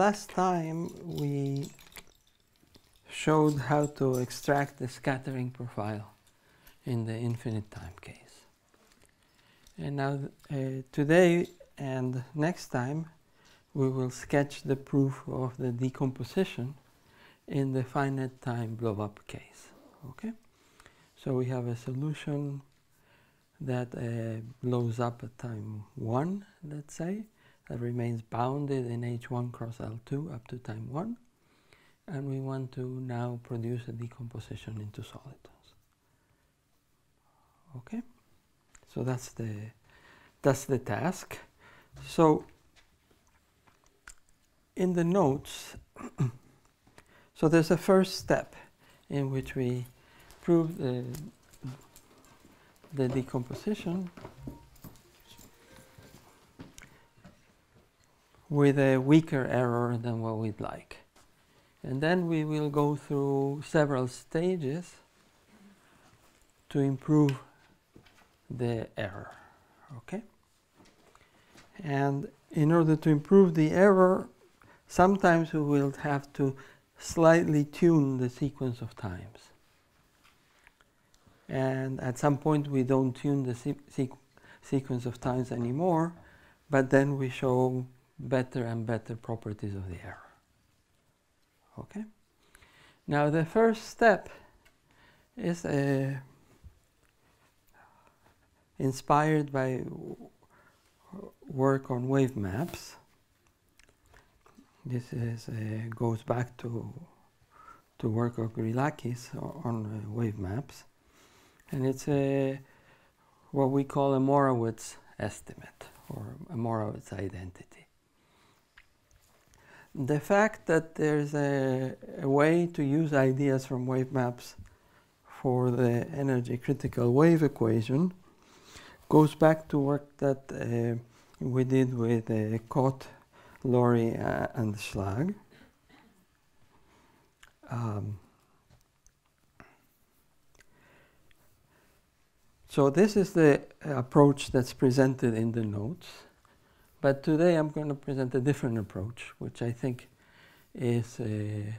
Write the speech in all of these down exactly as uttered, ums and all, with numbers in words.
last time we showed how to extract the scattering profile in the infinite time case. And now uh, today and next time we will sketch the proof of the decomposition in the finite time blow-up case. Okay? So we have a solution that uh, blows up at time one, let's say, that remains bounded in H one cross L two up to time one. And we want to now produce a decomposition into solitons. Okay? So that's the, that's the task. So in the notes, so there's a first step in which we prove the, the decomposition with a weaker error than what we'd like. And then we will go through several stages to improve the error. Okay? And in order to improve the error, sometimes we will have to slightly tune the sequence of times. And at some point we don't tune the se sequ sequence of times anymore, but then we show better and better properties of the error. Okay? Now the first step is uh, inspired by work on wave maps. This is, uh, goes back to, to work of Grilakis on uh, wave maps. And it's a, what we call a Morawitz estimate, or a Morawitz identity. The fact that there's a, a way to use ideas from wave maps for the energy critical wave equation goes back to work that uh, we did with uh, Kott, Laurie, uh, and Schlag. Um, so this is the approach that's presented in the notes. But today I'm going to present a different approach, which I think is uh,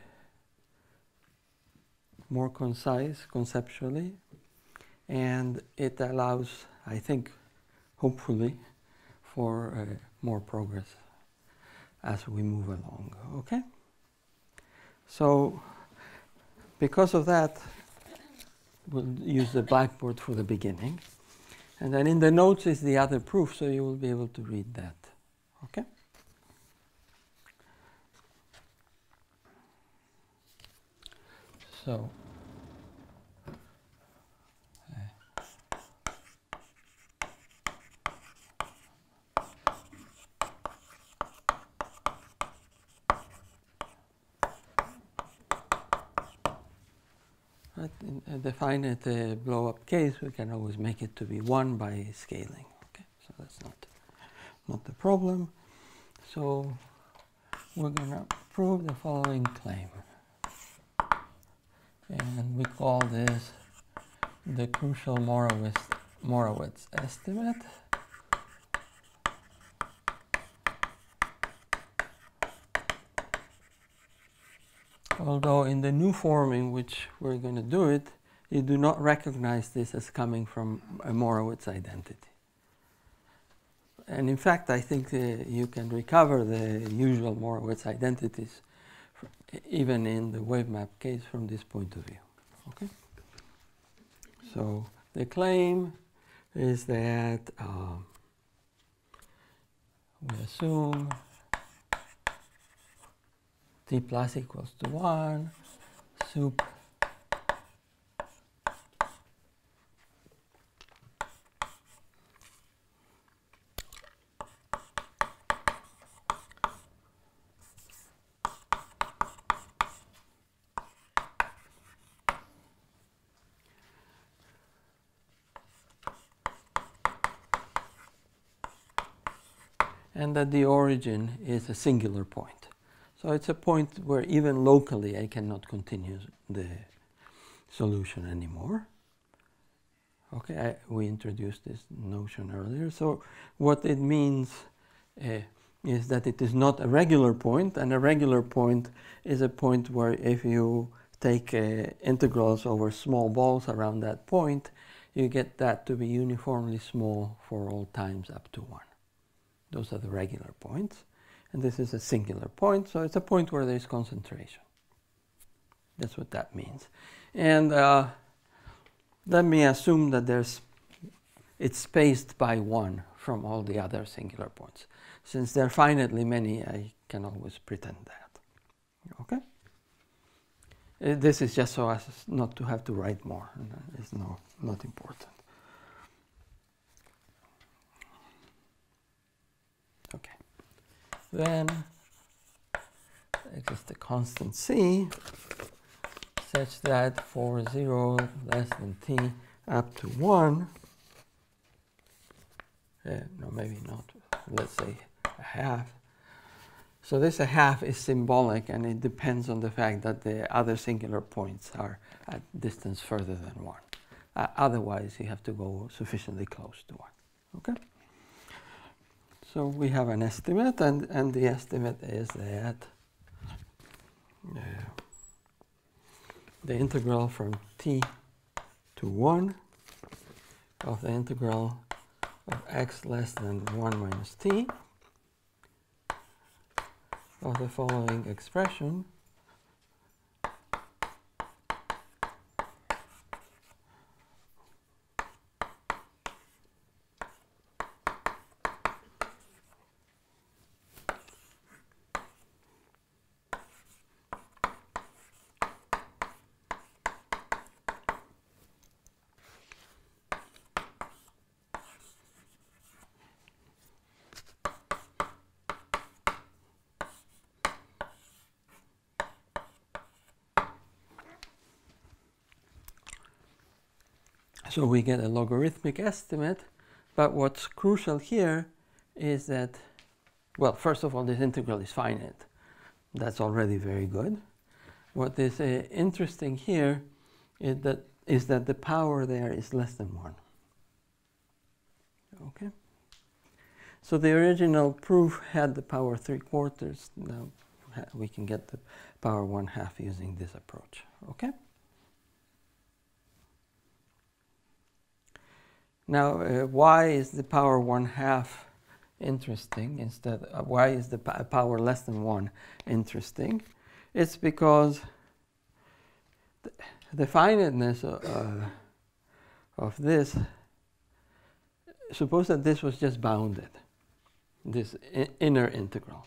more concise conceptually, and it allows, I think, hopefully, for uh, more progress as we move along. Okay? So, because of that, we'll use the blackboard for the beginning. And then in the notes is the other proof, so you will be able to read that. Okay? So, uh, in a definite uh, blow-up case, we can always make it to be one by scaling. Okay, so that's not not the problem. So we're going to prove the following claim. And we call this the crucial Morawitz, Morawitz estimate. Although in the new form in which we're going to do it, you do not recognize this as coming from a Morawitz identity. And in fact, I think uh, you can recover the usual Morawitz identities even in the wave map case from this point of view. Okay? So the claim is that uh, we assume t plus equals to one, sup and that the origin is a singular point. So it's a point where even locally I cannot continue the solution anymore. Okay, I, we introduced this notion earlier. So what it means uh, is that it is not a regular point, and a regular point is a point where if you take uh, integrals over small balls around that point, you get that to be uniformly small for all times up to one. Those are the regular points. And this is a singular point, so it's a point where there's concentration. That's what that means. And uh, let me assume that there's, it's spaced by one from all the other singular points. Since there are finitely many, I can always pretend that. Okay? Uh, this is just so as not to have to write more. It's no, not important. Okay. Then exist a constant c such that for zero less than t up to one, uh, no, maybe not, let's say a half. So this a half is symbolic, and it depends on the fact that the other singular points are at distance further than one. Uh, otherwise, you have to go sufficiently close to one. Okay? So we have an estimate, and, and the estimate is that uh, the integral from t to one of the integral of x less than one minus t of the following expression So we get a logarithmic estimate, but what's crucial here is that, well, first of all, this integral is finite. That's already very good. What is uh, interesting here is that, is that the power there is less than one. Okay? So the original proof had the power three quarters. Now we can get the power one half using this approach. Okay? Now, uh, why is the power one half interesting instead? Uh, why is the p power less than one interesting? It's because the, the finiteness uh, of this. Suppose that this was just bounded, this I inner integral.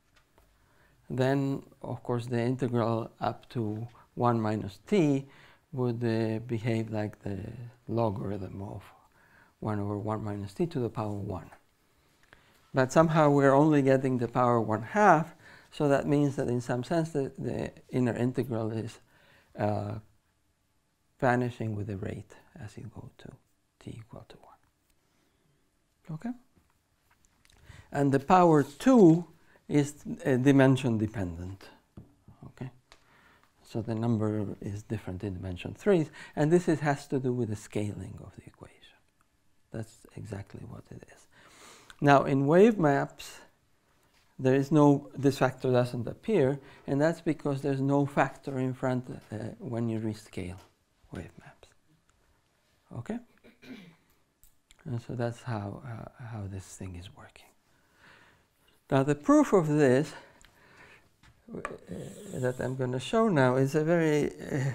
Then, of course, the integral up to one minus t would uh, behave like the logarithm of one over one minus t to the power one. But somehow we're only getting the power one half, so that means that in some sense the, the inner integral is uh, vanishing with the rate as you go to t equal to one. Okay? And the power two is uh, dimension dependent. Okay? So the number is different in dimension three, and this is, has to do with the scaling of the equation. That's exactly what it is. Now, in wave maps, there is no, this factor doesn't appear, and that's because there's no factor in front uh, when you rescale wave maps. Okay? And so that's how, uh, how this thing is working. Now, the proof of this uh, that I'm going to show now is a very, uh,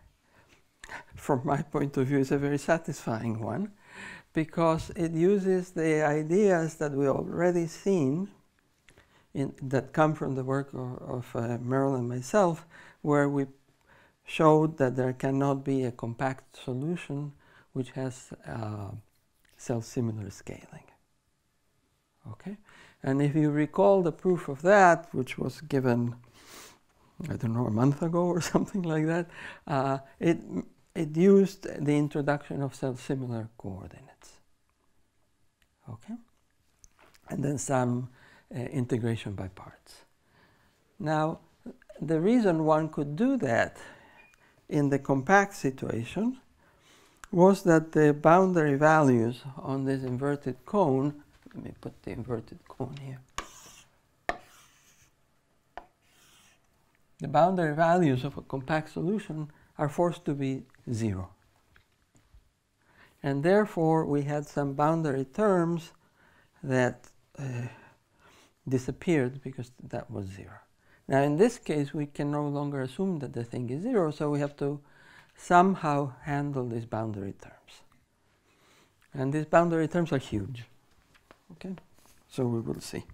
from my point of view, is a very satisfying one, because it uses the ideas that we already seen in, that come from the work of, of uh, Merrill and myself, where we showed that there cannot be a compact solution which has uh, self-similar scaling. Okay? And if you recall the proof of that, which was given, I don't know, a month ago or something like that, uh, it, it used the introduction of self-similar coordinates. Okay? And then some uh, integration by parts. Now, the reason one could do that in the compact situation was that the boundary values on this inverted cone, let me put the inverted cone here, the boundary values of a compact solution are forced to be zero. And therefore, we had some boundary terms that uh, disappeared because that was zero. Now, in this case, we can no longer assume that the thing is zero, so we have to somehow handle these boundary terms. And these boundary terms are huge. Okay? So we will see.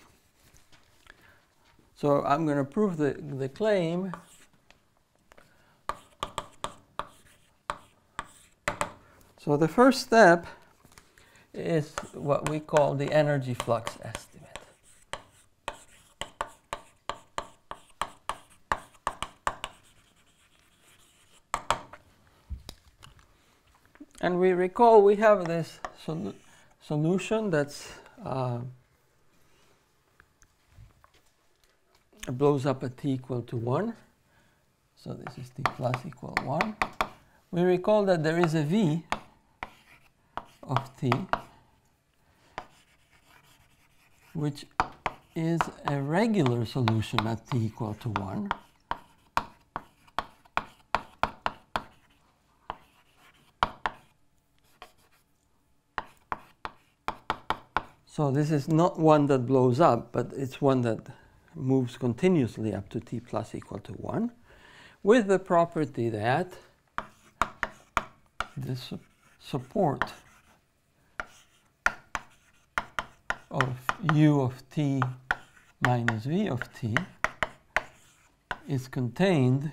So I'm going to prove the, the claim. So the first step is what we call the energy flux estimate. And we recall we have this sol solution that's uh, blows up at t equal to one. So this is t plus equal one. We recall that there is a v of t, which is a regular solution at t equal to one. So this is not one that blows up, but it's one that moves continuously up to t plus equal to one, with the property that the su support of u of t minus v of t is contained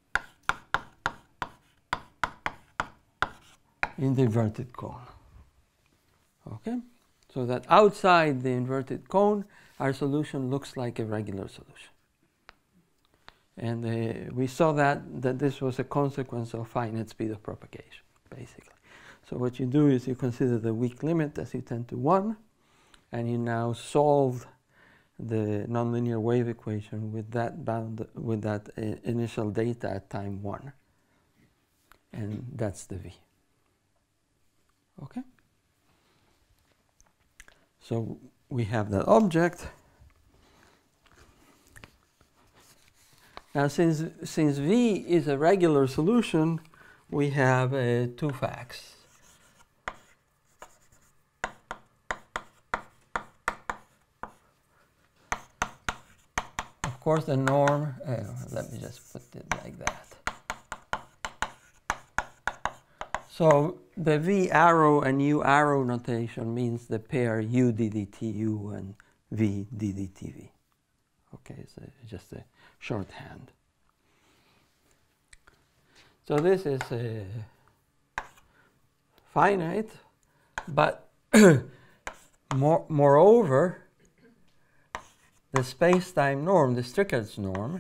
in the inverted cone. Okay? So that outside the inverted cone, our solution looks like a regular solution. And uh, we saw that, that this was a consequence of finite speed of propagation, basically. So what you do is you consider the weak limit as you tend to one, and you now solve the nonlinear wave equation with that bound with that uh, initial data at time one, and that's the v. Okay. So we have that object. Now, since since v is a regular solution, we have uh, two facts. Of course, the norm, uh, let me just put it like that. So the v arrow and u arrow notation means the pair u d d t u and v d d t v. Okay, so it's just a shorthand. So this is uh, finite, but more, moreover, the space-time norm, the Strickard's norm,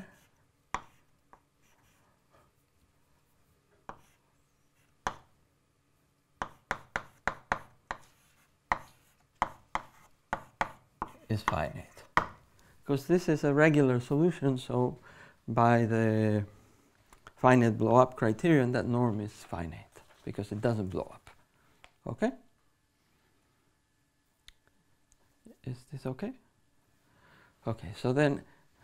is finite. Because this is a regular solution, so by the finite blow-up criterion, that norm is finite, because it doesn't blow up. Okay? Is this okay? Okay, so then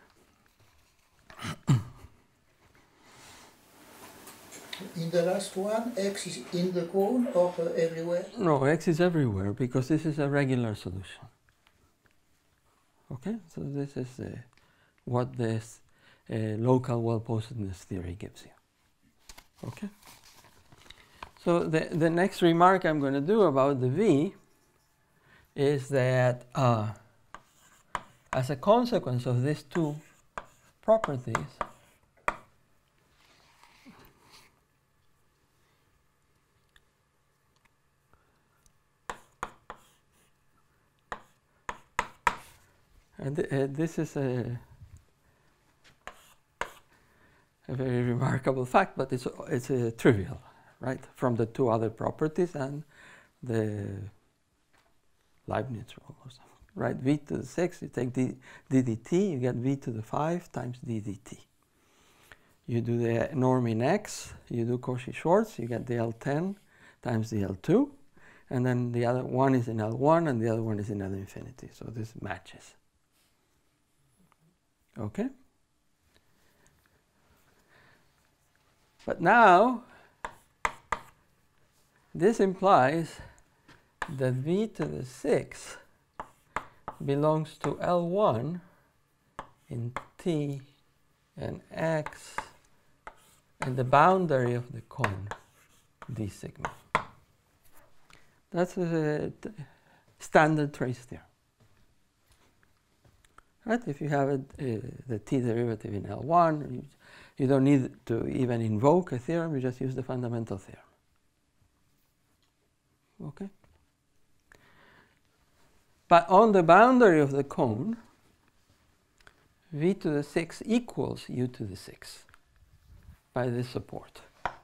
in the last one, x is in the cone or uh, everywhere? No, x is everywhere because this is a regular solution. Okay, so this is uh, what this uh, local well-posedness theory gives you. Okay? So the, the next remark I'm going to do about the v is that uh, as a consequence of these two properties, and th uh, this is a, a very remarkable fact, but it's, it's uh, trivial, right, from the two other properties and the Leibniz rule or something. Right, v to the six, you take d, d dt, you get v to the five times d dt. You do the norm in x, you do Cauchy-Schwarz, you get the L ten times the L two, and then the other one is in L one and the other one is in L infinity, so this matches. Okay? But now, this implies that v to the six belongs to L one in t and x and the boundary of the cone d sigma. That's a standard trace theorem. Right? If you have a, uh, the t derivative in L one, you, you don't need to even invoke a theorem, you just use the fundamental theorem. Okay? But on the boundary of the cone, v to the six equals u to the six by this support.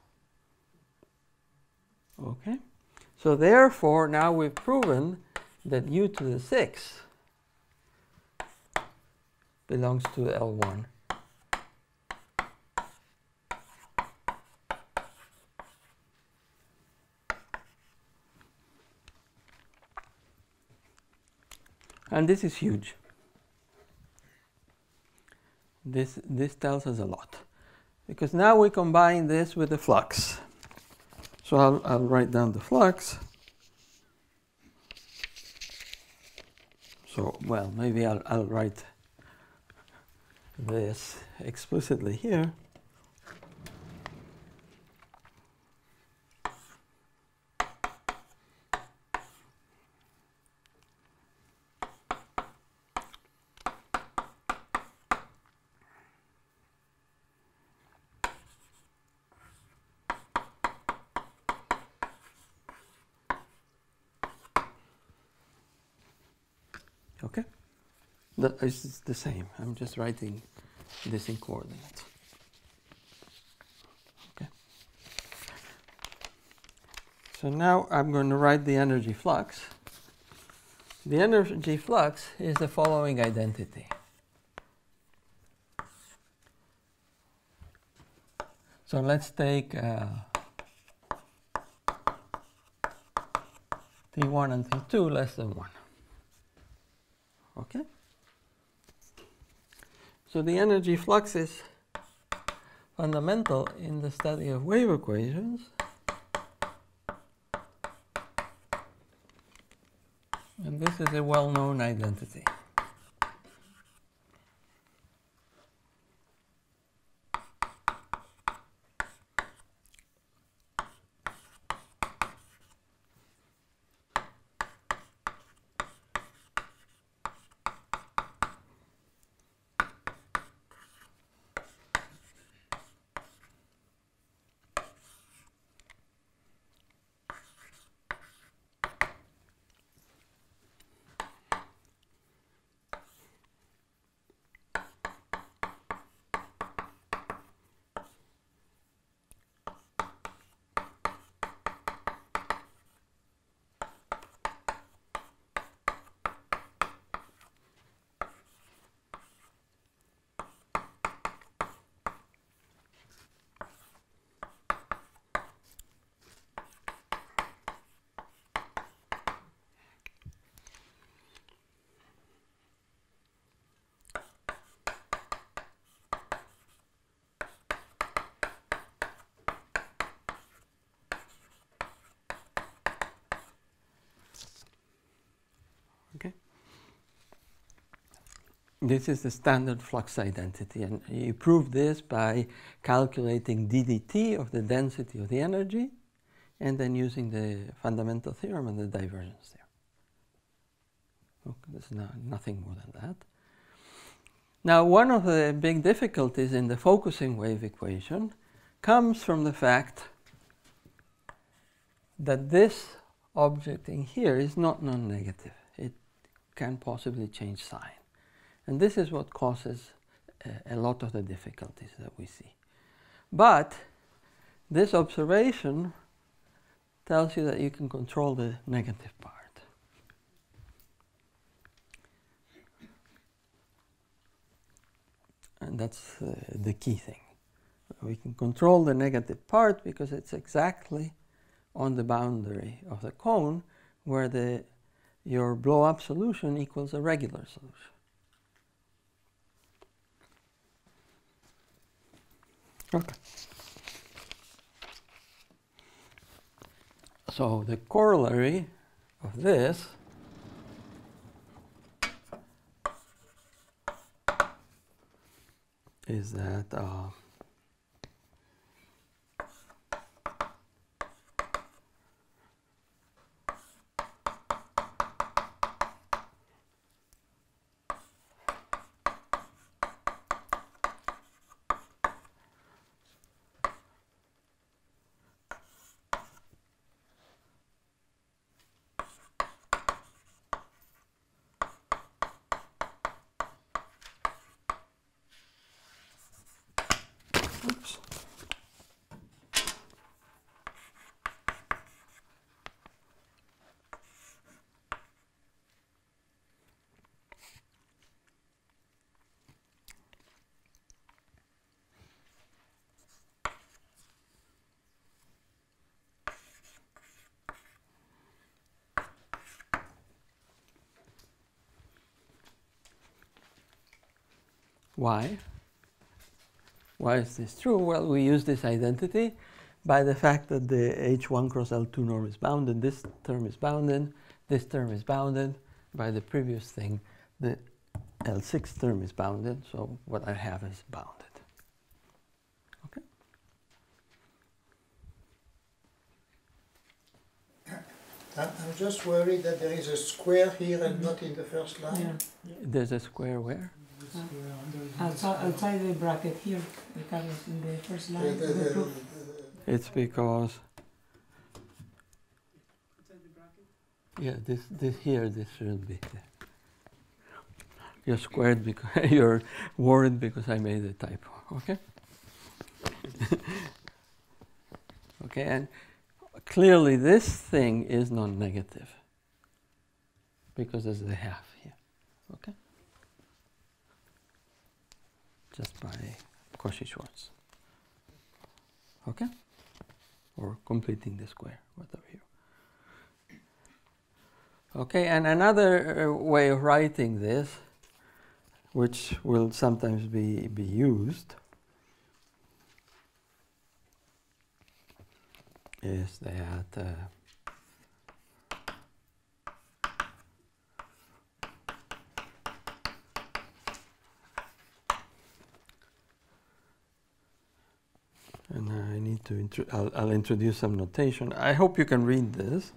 Okay? So therefore, now we've proven that u to the six belongs to L one. And this is huge. This, this tells us a lot. Because now we combine this with the flux. So I'll, I'll write down the flux. So, well, maybe I'll, I'll write this explicitly here. Okay? That is the same. I'm just writing this in coordinates. Okay? So now I'm going to write the energy flux. The energy flux is the following identity. So let's take uh, T one and T two less than one. Okay? So the energy flux is fundamental in the study of wave equations. And this is a well-known identity. Okay? This is the standard flux identity, and you prove this by calculating d dt of the density of the energy and then using the fundamental theorem and the divergence theorem. Okay, there's no, nothing more than that. Now, one of the big difficulties in the focusing wave equation comes from the fact that this object in here is not non-negative. It can possibly change sign. And this is what causes a, a lot of the difficulties that we see. But this observation tells you that you can control the negative part. And that's uh, the key thing. We can control the negative part because it's exactly on the boundary of the cone where the, your blow-up solution equals a regular solution. Okay. So the corollary of this is that uh, oops. Why? Why is this true? Well, we use this identity by the fact that the H one cross L two norm is bounded, this term is bounded, this term is bounded. By the previous thing, the L six term is bounded, so what I have is bounded. Okay? I'm just worried that there is a square here and not in the first line. Yeah. There's a square where? Uh, outside, outside the bracket here, because it's in the first line. The- the- the the- proof. It's because, yeah, this, this here, this shouldn't be there. You're squared because you're worried because I made a typo. Okay. Okay, and clearly this thing is non-negative because there's a half here. Okay. Just by Cauchy-Schwarz. Okay? Or completing the square, whatever you. Okay, and another uh, way of writing this, which will sometimes be, be used, is that uh, and I need to, intro I'll, I'll introduce some notation. I hope you can read this.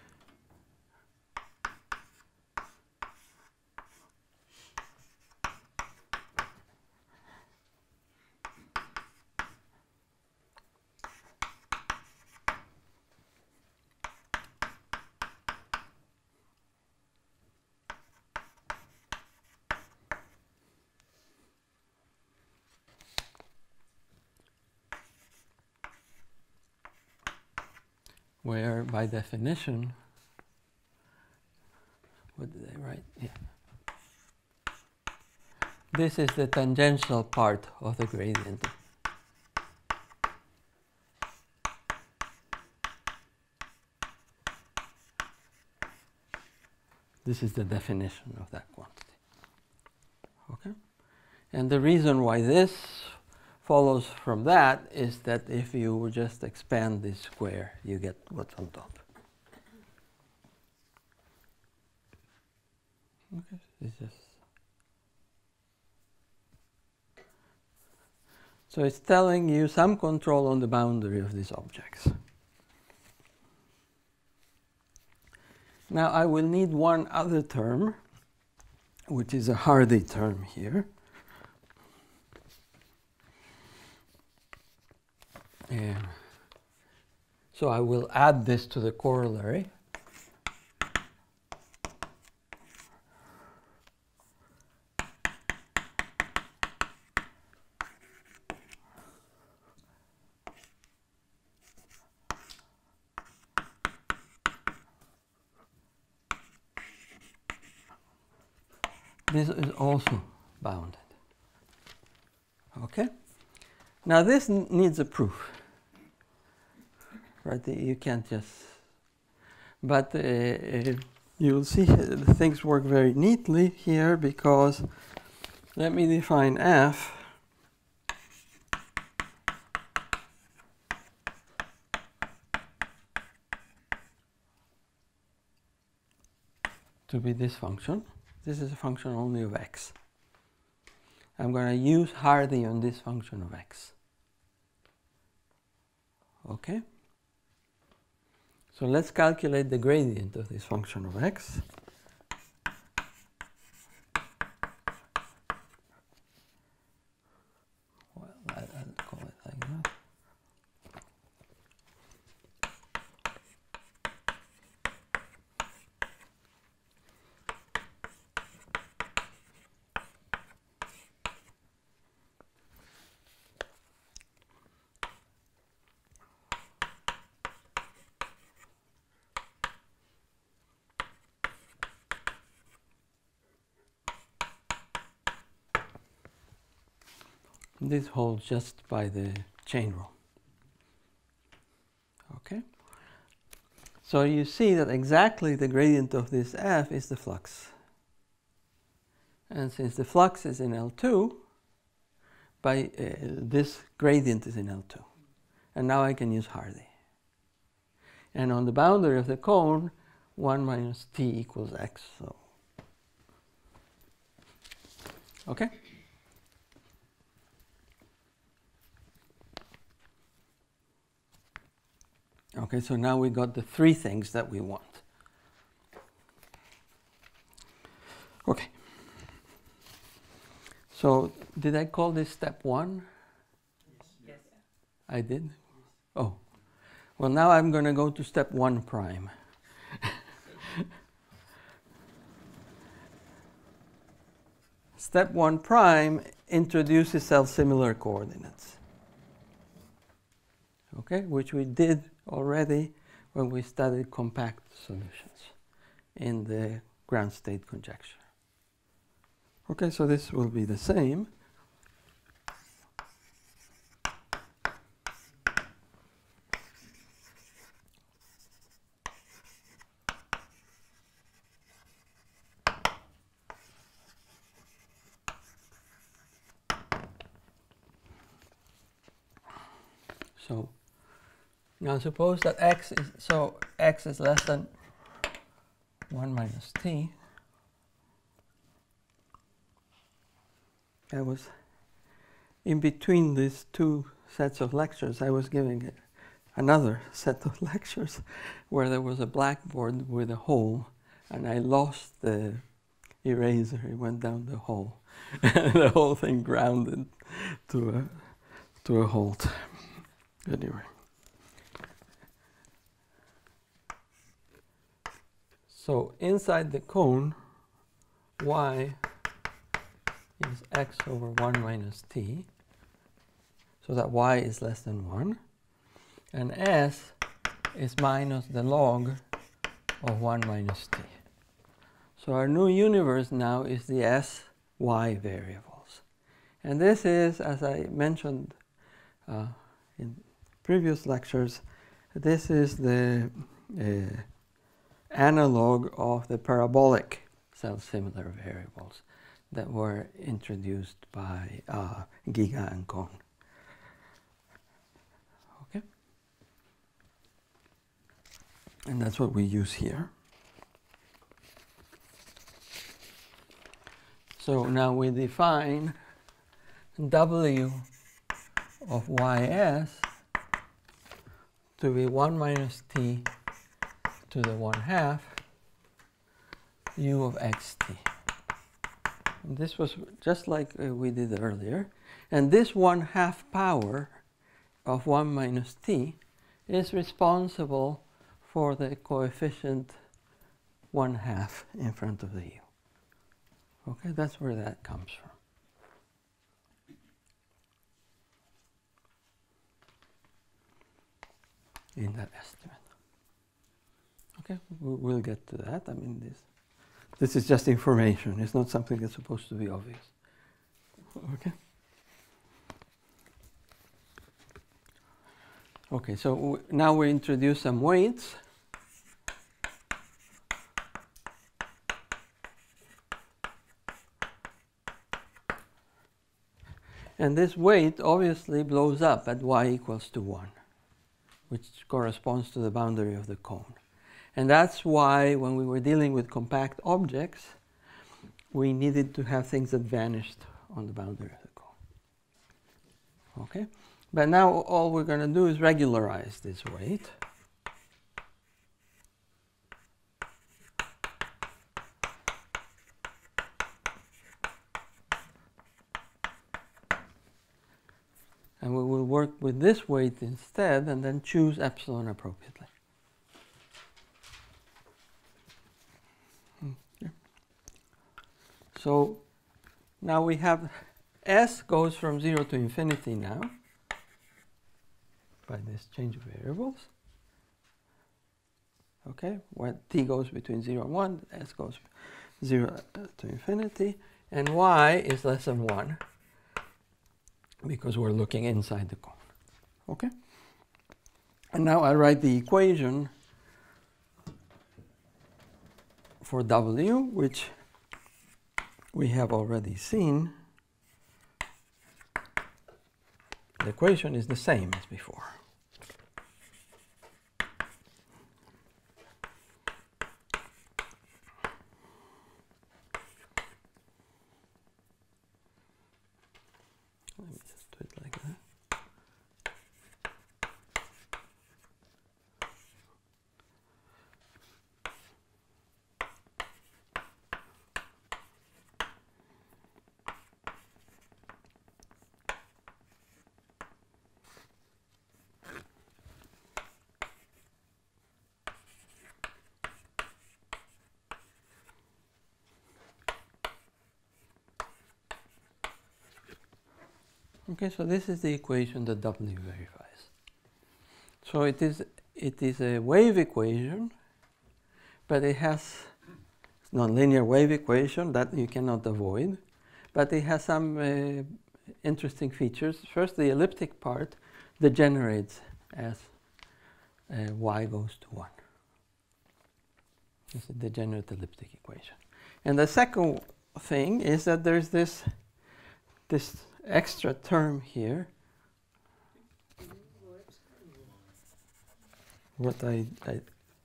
Where by definition, what did I write? Yeah. This is the tangential part of the gradient. This is the definition of that quantity. Okay? And the reason why this follows from that is that if you just expand this square, you get what's on top. Okay, it's just so it's telling you some control on the boundary of these objects. Now I will need one other term, which is a Hardy term here. And so I will add this to the corollary. This is also bounded. Okay? Now this n needs a proof. Right? You can't just... But uh, uh, you'll see the things work very neatly here because let me define F. to be this function. This is a function only of x. I'm going to use Hardy on this function of x. Okay? So let's calculate the gradient of this function of x. Well, I, I'll call it like that. This holds just by the chain rule. Okay? So you see that exactly the gradient of this f is the flux. And since the flux is in L two, by uh, this gradient is in L two. And now I can use Hardy. And on the boundary of the cone, one minus t equals x. So, okay? Okay, so now we got the three things that we want. Okay. So did I call this step one? Yes. I did? Oh. Well, now I'm going to go to step one prime. Step one prime introduces self-similar coordinates. Okay, which we did already when we studied compact solutions in the ground state conjecture. Okay, so this will be the same. So now suppose that x is, so x is less than one minus t. I was in between these two sets of lectures, I was giving another set of lectures where there was a blackboard with a hole, and I lost the eraser. It went down the hole. And the whole thing grounded to a, to a halt. Anyway. So inside the cone, y is x over one minus t, so that y is less than one, and s is minus the log of one minus t. So our new universe now is the s, y variables. And this is, as I mentioned uh, in previous lectures, this is the uh, analog of the parabolic self-similar variables that were introduced by uh, Giga and Kohn. Okay? And that's what we use here. So now we define W of ys to be one minus t to the one half u of xt. And this was just like uh, we did earlier. And this one half power of one minus t is responsible for the coefficient one half in front of the u. Okay, that's where that comes from. In that estimate. Okay, we'll get to that. I mean, this this is just information. It's not something that's supposed to be obvious. Okay. Okay, so w now we introduce some weights. And this weight obviously blows up at y equals to one, which corresponds to the boundary of the cone. And that's why when we were dealing with compact objects, we needed to have things that vanished on the boundary of the cone. Okay? But now all we're going to do is regularize this weight. And we will work with this weight instead and then choose epsilon appropriately. Okay. So now we have S goes from zero to infinity now by this change of variables. Okay, when t goes between zero and one, S goes zero to infinity, and y is less than one because we're looking inside the cone. Okay? And now I write the equation for W, which we have already seen. The equation is the same as before. Let me just do it like that. Okay, so this is the equation that W verifies. So it is it is a wave equation, but it has nonlinear wave equation that you cannot avoid, but it has some uh, interesting features. First, the elliptic part degenerates as uh, y goes to one. It's a degenerate elliptic equation. And the second thing is that there's this this extra term here. What I, I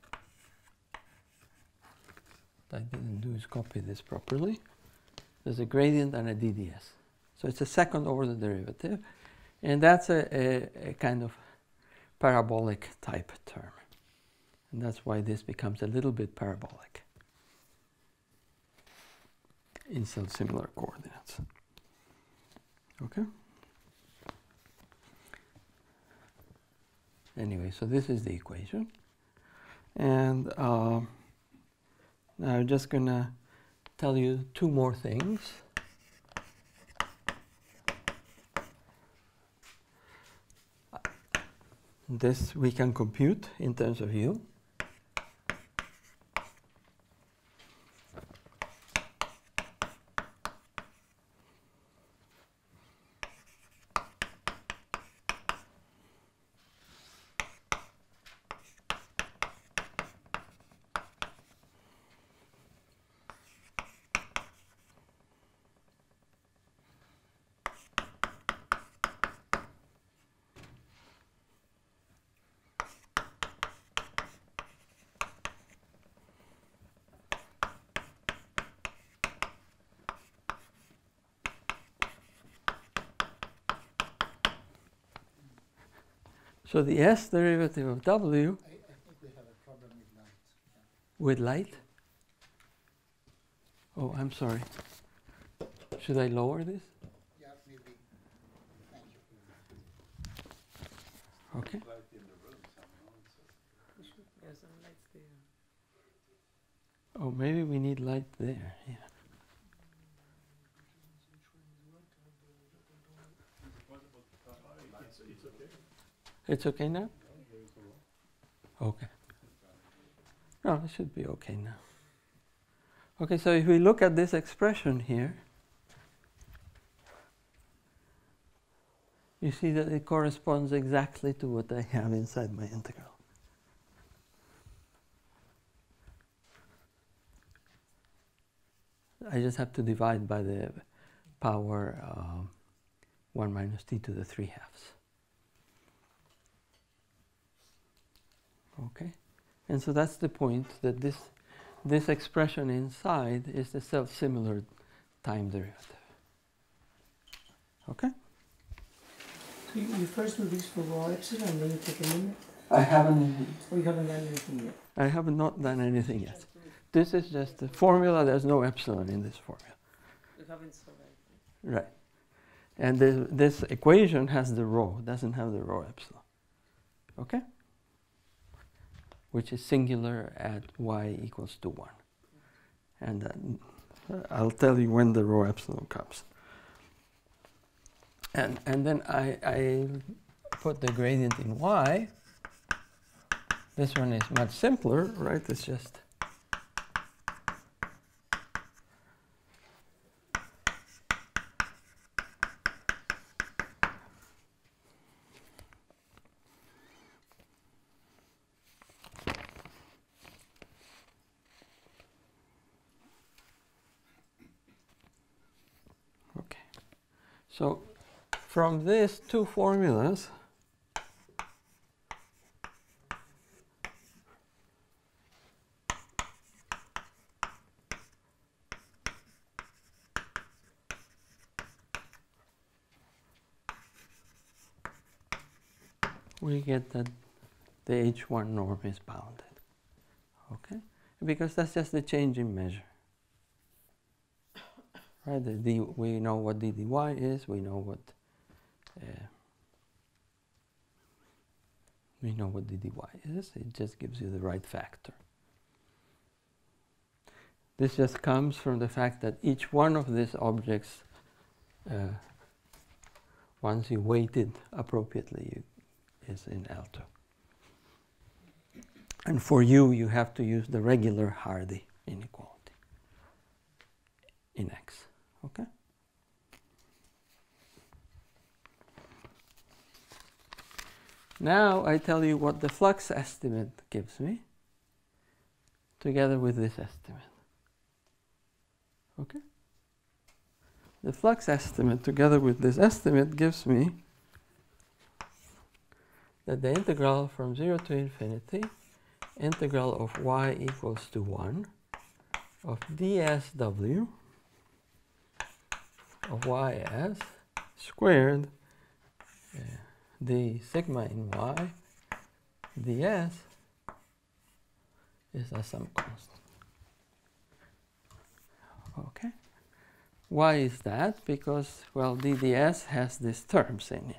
I didn't do is copy this properly. There's a gradient and a D D S. So it's a second order derivative, and that's a, a, a kind of parabolic type term. And that's why this becomes a little bit parabolic in some similar coordinates. Okay? Anyway, so this is the equation. And uh, now I'm just going to tell you two more things. This we can compute in terms of U. So the S derivative of W I, I think we have a problem with light. Yeah. with light. Oh, I'm sorry. Should I lower this? Yeah, maybe. Thank you. Okay. Oh, maybe we need light there. Yeah. It's okay now? Okay. No, it should be okay now. Okay, so if we look at this expression here, you see that it corresponds exactly to what I have inside my integral. I just have to divide by the power uh, one minus t to the three halves. Okay, And so that's the point, that this, this expression inside is the self-similar time derivative. Okay? So you, you first do this for rho epsilon, and then you take a limit? I haven't... Or you haven't done anything yet? I have not done anything yet. This is just a formula. There's no epsilon in this formula. You haven't solved it. Right. And this, this equation has the rho, doesn't have the rho epsilon. Okay? Which is singular at y equals to one. And uh, I'll tell you when the rho epsilon comes. And, and then I, I put the gradient in y. This one is much simpler, right? It's just okay. So from these two formulas, we get that the H one norm is bounded. Okay? Because that's just the change in measure. Right? The d, we know what d dy is, we know what uh, we know what d dy is, it just gives you the right factor. This just comes from the fact that each one of these objects, uh, once you weight it appropriately, you is in L two. And for you, you have to use the regular Hardy inequality in X. Okay? Now I tell you what the flux estimate gives me together with this estimate. Okay? The flux estimate together with this estimate gives me that the integral from zero to infinity, integral of y equals to one, of dsw of ys squared uh, d sigma in y ds is a some constant. Okay. Why is that? Because, well, d ds has these terms in it.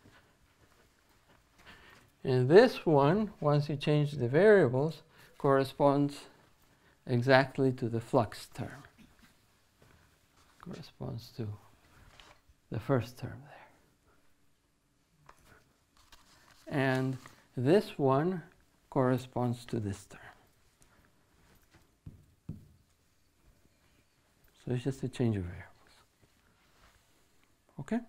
And this one, once you change the variables, corresponds exactly to the flux term. Corresponds to the first term there. And this one corresponds to this term. So it's just a change of variables. Okay?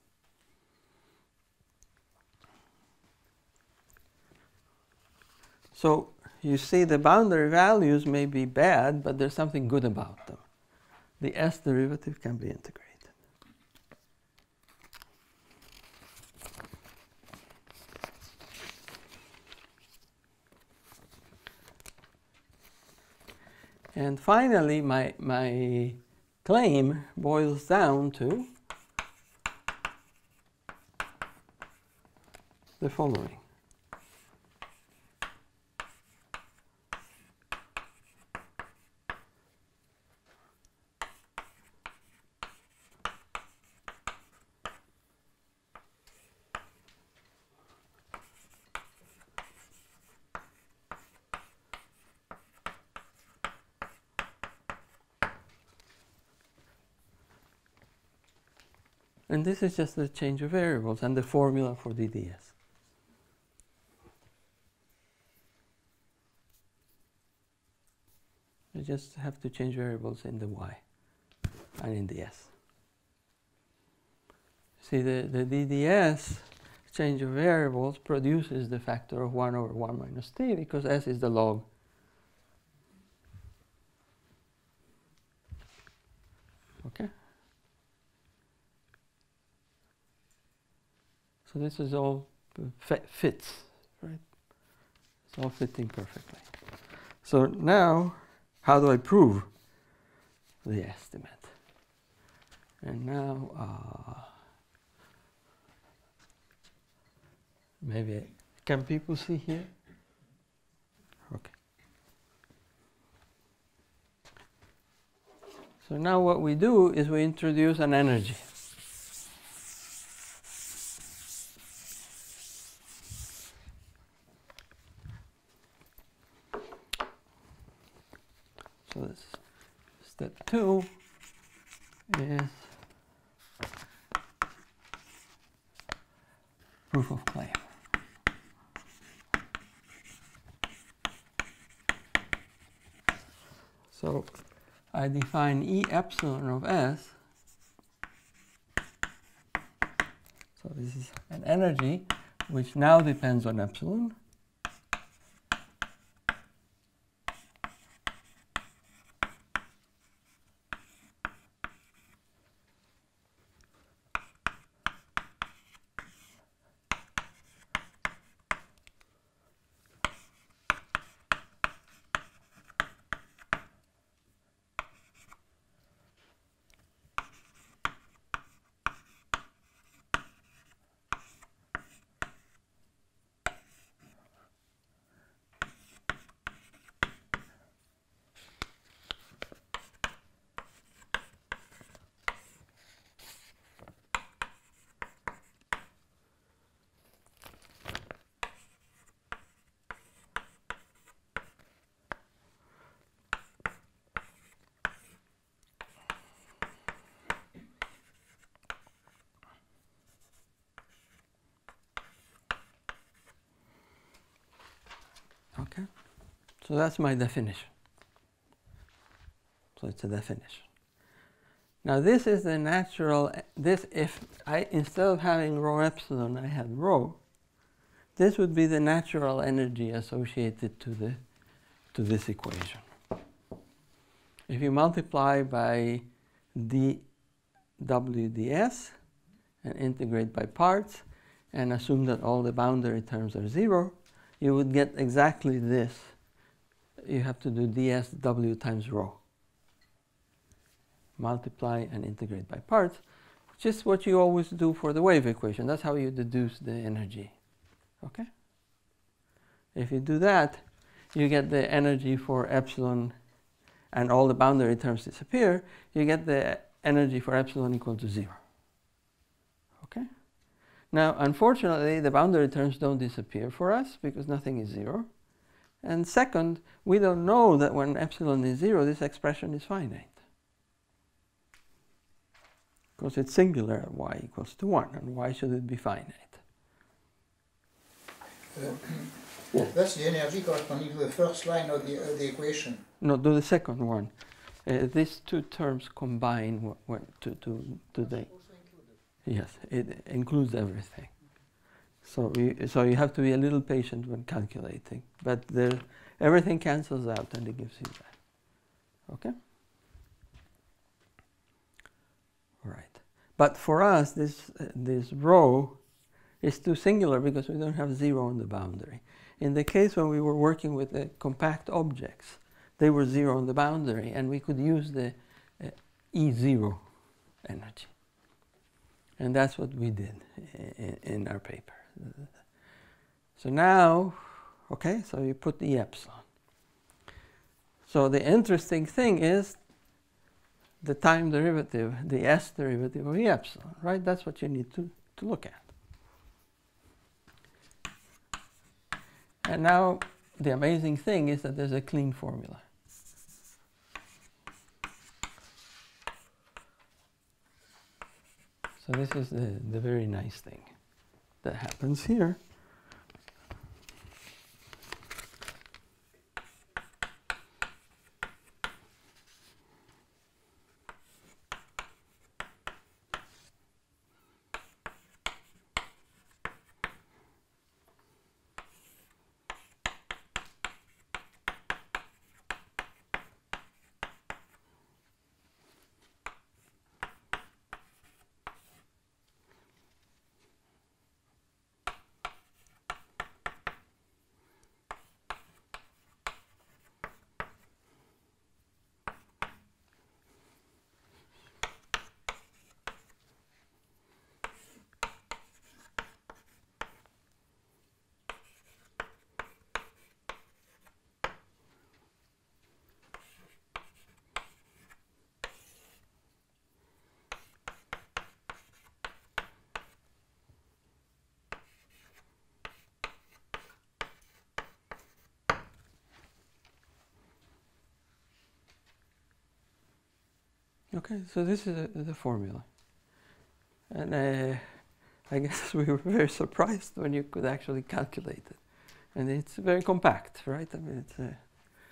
So you see the boundary values may be bad, but there's something good about them. The S derivative can be integrated. And finally, my, my claim boils down to the following. And this is just the change of variables and the formula for d ds. You just have to change variables in the y and in the s. See, the, the d ds change of variables produces the factor of one over one minus t because s is the log. Okay? So this is all fits, right? It's all fitting perfectly. So now, how do I prove the estimate? And now, uh, maybe, can people see here? Okay. So now what we do is we introduce an energy. So this step two is proof of claim. So I define E epsilon of S. So this is an energy which now depends on epsilon. Okay, so that's my definition. So it's a definition. Now this is the natural, this if I, instead of having rho epsilon, I had rho, this would be the natural energy associated to, the, to this equation. If you multiply by d w ds and integrate by parts and assume that all the boundary terms are zero, you would get exactly this. You have to do dsw times rho. Multiply and integrate by parts, which is what you always do for the wave equation. That's how you deduce the energy. Okay? If you do that, you get the energy for epsilon and all the boundary terms disappear. You get the energy for epsilon equal to zero. Okay? Now, unfortunately, the boundary terms don't disappear for us because nothing is zero. And second, we don't know that when epsilon is zero, this expression is finite. Because it's singular at y equals to one, and why should it be finite? Uh, that's the energy corresponding to the first line of the, uh, the equation. No, do the second one. Uh, these two terms combine to, to, to the... Yes, it includes everything. So you, so you have to be a little patient when calculating. But there, everything cancels out and it gives you that. Okay? All right. But for us, this, uh, this rho is too singular because we don't have zero on the boundary. In the case when we were working with the compact objects, they were zero on the boundary, and we could use the uh, E zero energy. And that's what we did in, in our paper. So now, okay, so you put the epsilon. So the interesting thing is the time derivative, the S derivative of the epsilon, right? That's what you need to, to look at. And now the amazing thing is that there's a clean formula. So this is the, the very nice thing that happens here. Okay, so this is a, the formula. And uh, I guess we were very surprised when you could actually calculate it. And it's very compact, right? I mean, it's uh,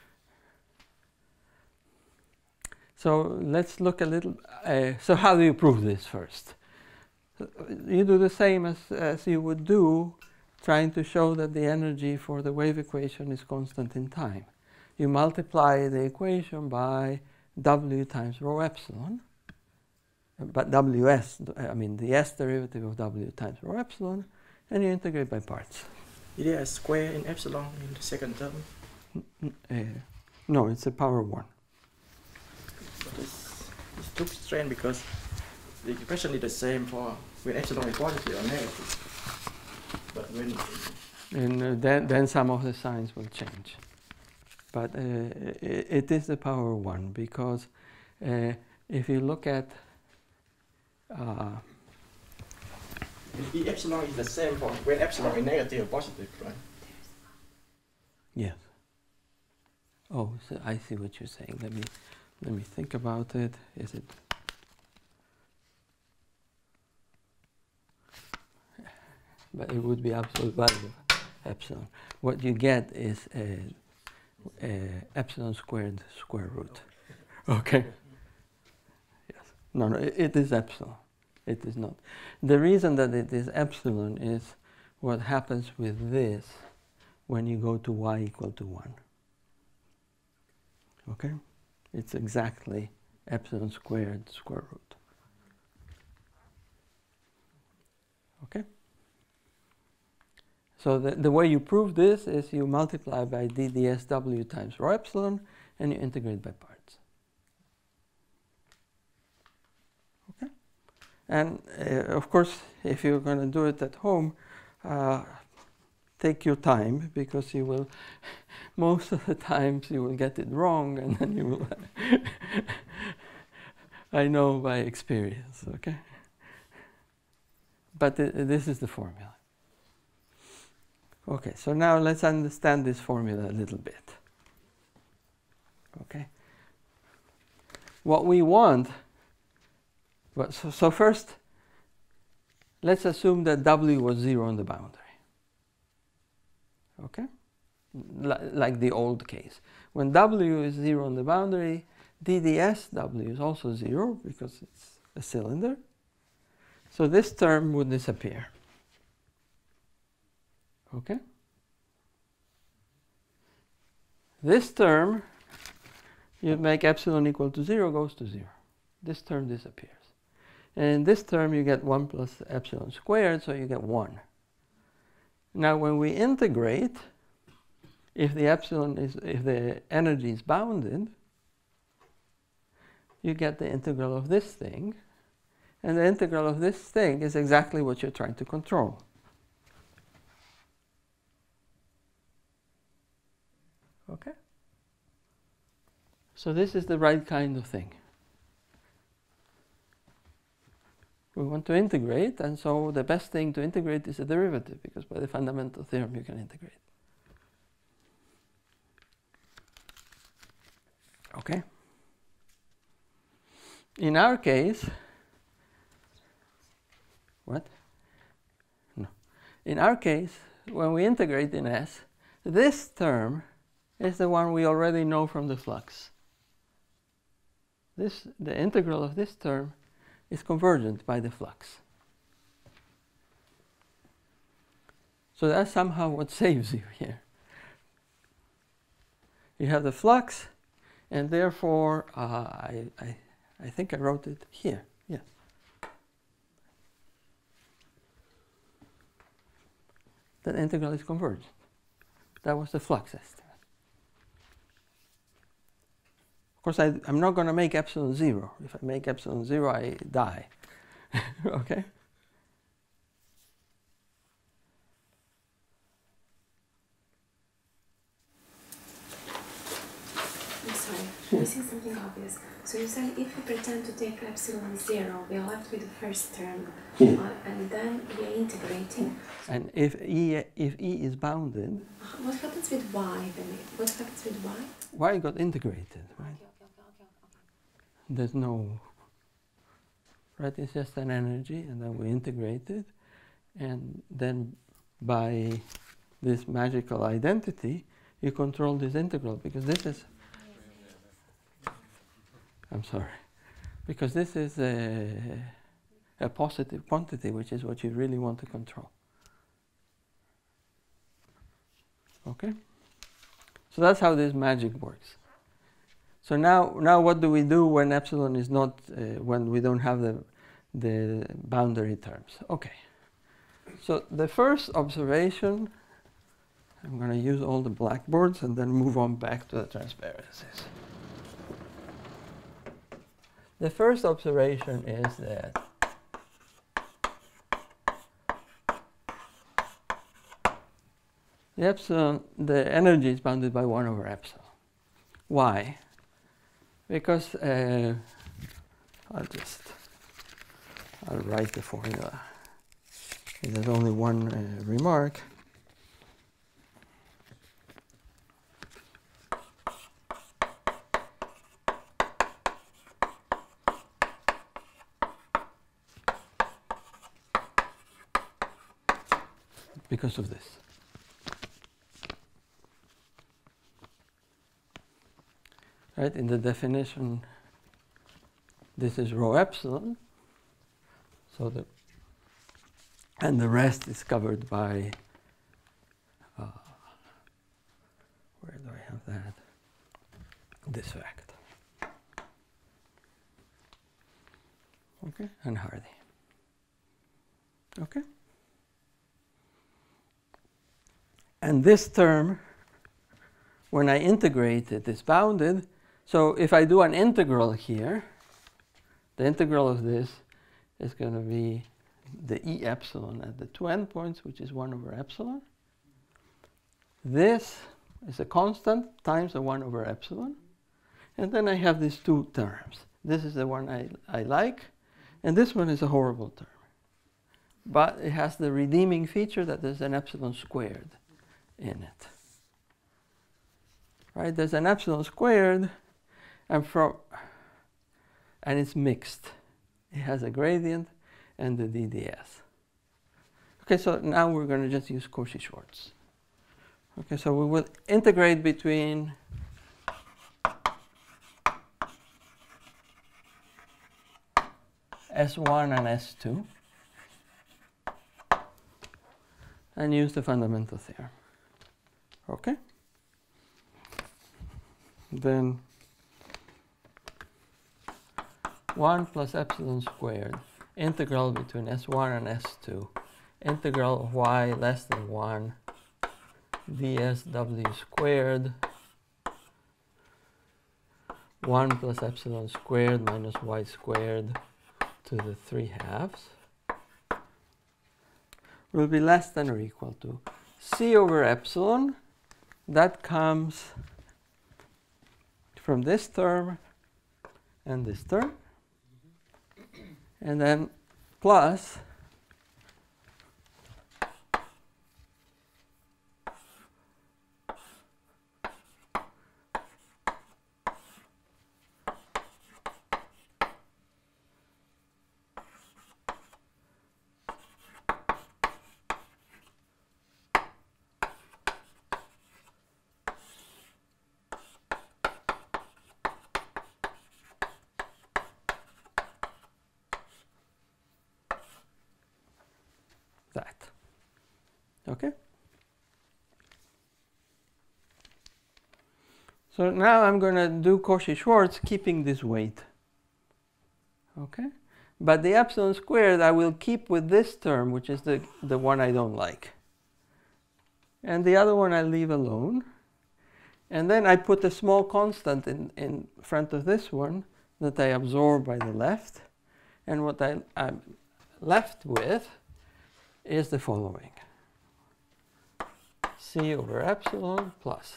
so let's look a little. Uh, so how do you prove this first? You do the same as, as you would do trying to show that the energy for the wave equation is constant in time. You multiply the equation by W times rho epsilon, but W S, I mean the S derivative of W times rho epsilon, and you integrate by parts. Is there a square in epsilon in the second term? N uh, no, it's a power one. But it's, it's too strange because the equation is the same for when epsilon is positive or negative. But when And uh, then, then some of the signs will change. But uh, it, it is the power one because uh, if you look at uh, if epsilon is the same for when epsilon is negative or positive, right? yes. Oh, so I see what you're saying. Let me let me think about it. Is it? But it would be absolute value of epsilon. What you get is a, a epsilon squared square root. Okay. Yes. No, no. It, it is epsilon. It is not. The reason that it is epsilon is what happens with this when you go to y equal to one. Okay? It's exactly epsilon squared square root. Okay? So the, the way you prove this is you multiply by d d s w times rho epsilon and you integrate by parts. Okay? And uh, of course, if you're going to do it at home, uh, take your time because you will, most of the times you will get it wrong and then you will, I know by experience, okay? But th this is the formula. Okay, so now let's understand this formula a little bit. Okay? What we want, well, so, so first, let's assume that W was zero on the boundary. Okay? L like the old case. When W is zero on the boundary, d d s W is also zero because it's a cylinder. So this term would disappear. Okay? This term, you make epsilon equal to zero, goes to zero. This term disappears. And in this term, you get one plus epsilon squared, so you get one. Now, when we integrate, if the epsilon is, if the energy is bounded, you get the integral of this thing. And the integral of this thing is exactly what you're trying to control. Okay? So this is the right kind of thing. We want to integrate, and so the best thing to integrate is a derivative, because by the fundamental theorem you can integrate. Okay? In our case, what? No. In our case, when we integrate in S, this term is the one we already know from the flux. This, the integral of this term is convergent by the flux. So that's somehow what saves you here. You have the flux, and therefore, uh, I, I, I think I wrote it here, yes. That integral is convergent. That was the flux estimate. Of course, I, I'm not going to make epsilon zero. If I make epsilon zero, I die. Okay? I'm sorry, I'm missing something obvious. So you said if we pretend to take epsilon zero, we are left with the first term, Yeah. uh, and then we are integrating. And if E, if E is bounded, What happens with y then? What happens with y? Y got integrated, right? Okay, okay, okay, okay, okay. There's no right? It's just an energy, and then we integrate it, and then by this magical identity, you control this integral, because this is, I'm sorry, because this is a, a positive quantity, which is what you really want to control. Okay? So that's how this magic works. So now, now what do we do when epsilon is not, uh, when we don't have the, the boundary terms? Okay. So the first observation, I'm going to use all the blackboards and then move on back to the transparencies. The first observation is that the epsilon, the energy is bounded by one over epsilon. Why? Because uh, I'll just, I'll write the formula. There's only one uh, remark. Because of this. Right, in the definition, this is rho epsilon, so the, and the rest is covered by, uh, where do I have that? This fact. Okay, and Hardy. Okay? And this term, when I integrate it, is bounded. So if I do an integral here, the integral of this is going to be the E epsilon at the two endpoints, which is one over epsilon. This is a constant times the one over epsilon. And then I have these two terms. This is the one I, I like, and this one is a horrible term. But it has the redeeming feature that there's an epsilon squared in it. Right? There's an epsilon squared, and from and it's mixed. It has a gradient and the D D S. Okay, so now we're going to just use Cauchy-Schwarz. Okay, so we will integrate between S one and S two and use the fundamental theorem. Okay? Then one plus epsilon squared, integral between S one and S two, integral of y less than one, dsw squared, one plus epsilon squared minus y squared to the three halves will be less than or equal to c over epsilon. That comes from this term and this term, and then plus that. Okay? So now I'm going to do Cauchy-Schwarz keeping this weight. Okay? But the epsilon squared I will keep with this term, which is the, the one I don't like. And the other one I leave alone. And then I put a small constant in, in front of this one that I absorb by the left. And what I, I'm left with is the following. C over epsilon plus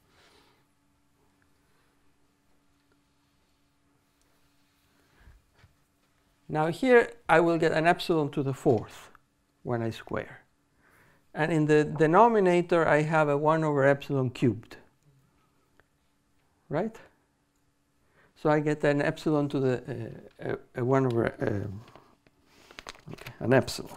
now here I will get an epsilon to the fourth when I square. And in the denominator I have a one over epsilon cubed. Right? So I get an epsilon to the uh, uh, one over uh, okay, an epsilon.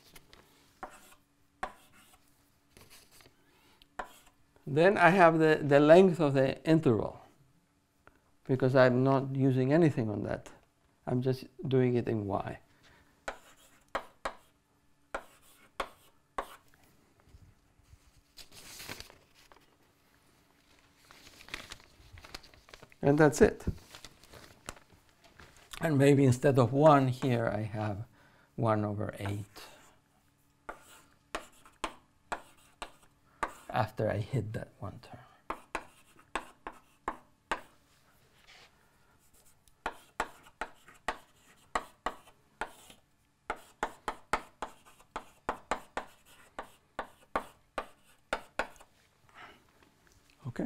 Then I have the, the length of the interval, because I'm not using anything on that. I'm just doing it in y. And that's it. And maybe instead of one here, I have one over eight. After I hit that one term. Okay.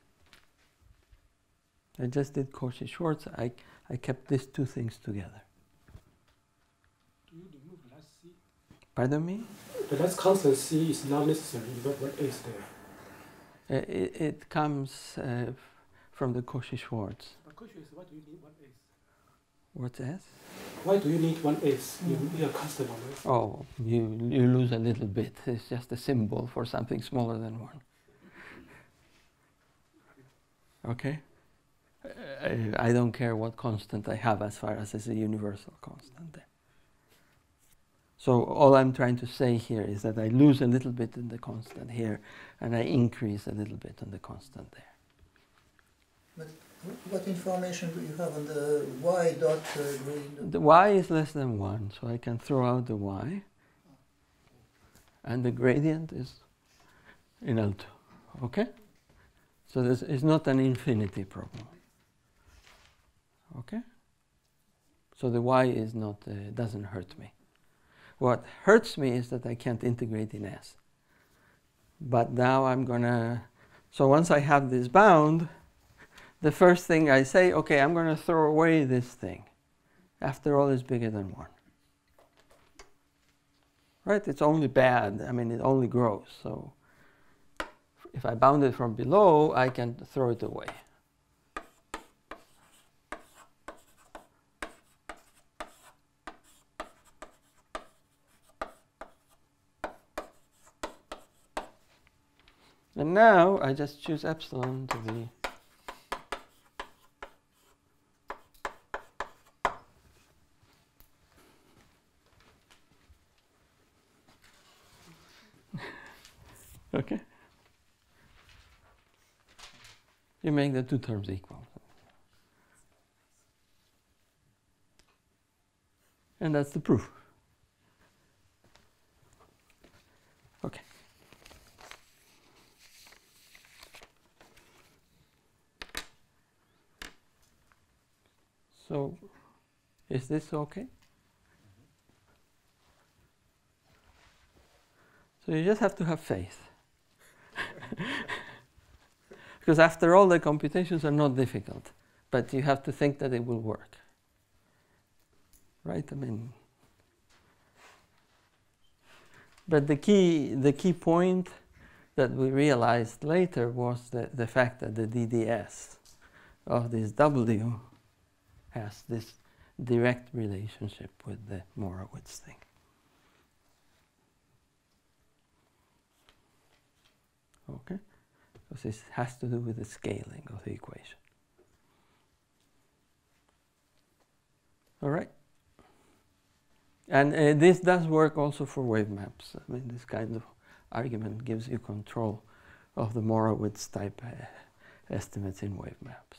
I just did Cauchy-Schwarz. I, I kept these two things together. Do you remove the last C? Pardon me? The last constant C is not necessary. What, what is there? Uh, it, it comes uh, from the Cauchy-Schwarz. But question is, why do you need one S? What's S? Why do you need one S? You need a constant on S. Oh, you, you lose a little bit. It's just a symbol for something smaller than one. Okay? I, I don't care what constant I have as far as it's a universal constant there. So all I'm trying to say here is that I lose a little bit in the constant here, and I increase a little bit on the constant there. But what information do you have on the y dot uh, gradient? The y is less than one, so I can throw out the y. And the gradient is in L two. Okay? So this is not an infinity problem. Okay? So the y is not, uh, doesn't hurt me. What hurts me is that I can't integrate in S. But now I'm gonna, so once I have this bound, the first thing I say, okay, I'm gonna throw away this thing. After all, it's bigger than one. Right? It's only bad. I mean, it only grows. So if I bound it from below, I can throw it away. And now I just choose epsilon to be okay. You make the two terms equal. And that's the proof. Okay. So, is this okay? So you just have to have faith. Because after all, the computations are not difficult, but you have to think that it will work. Right? I mean, but the key, the key point that we realized later was the, the fact that the D D S of this W has this direct relationship with the Morawitz thing. Okay? Because this has to do with the scaling of the equation. All right? And uh, this does work also for wave maps. I mean, this kind of argument gives you control of the Morawitz type uh, estimates in wave maps.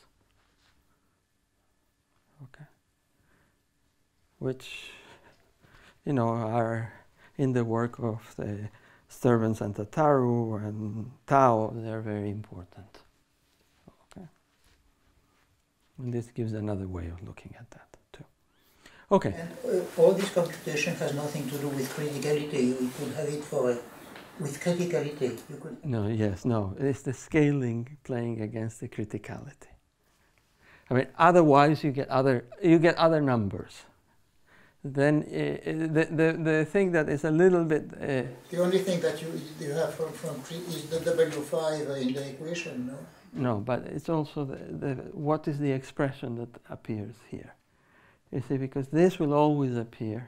Okay. Which, you know, are in the work of the Sturbans and Tataru and Tao. They're very important. Okay. And this gives another way of looking at that too. Okay. And uh, all this computation has nothing to do with criticality. You could have it for a, with criticality. You could. No. Yes. No. It's the scaling playing against the criticality. I mean, otherwise you get other you get other numbers. then uh, the, the, the thing that is a little bit... Uh, the only thing that you, you have from, from tree is the W five in the equation, no? No, but it's also the, the, what is the expression that appears here. You see, because this will always appear.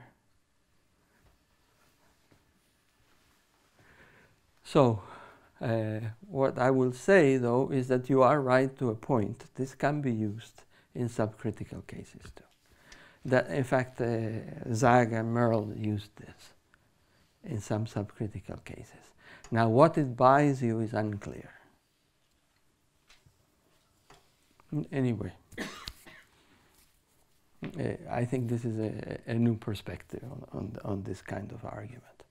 So, uh, what I will say, though, is that you are right to a point. This can be used in subcritical cases, too. That, in fact, uh, Zag and Merle used this in some subcritical cases. Now, what it buys you is unclear. Anyway, uh, I think this is a, a new perspective on, on, on this kind of argument.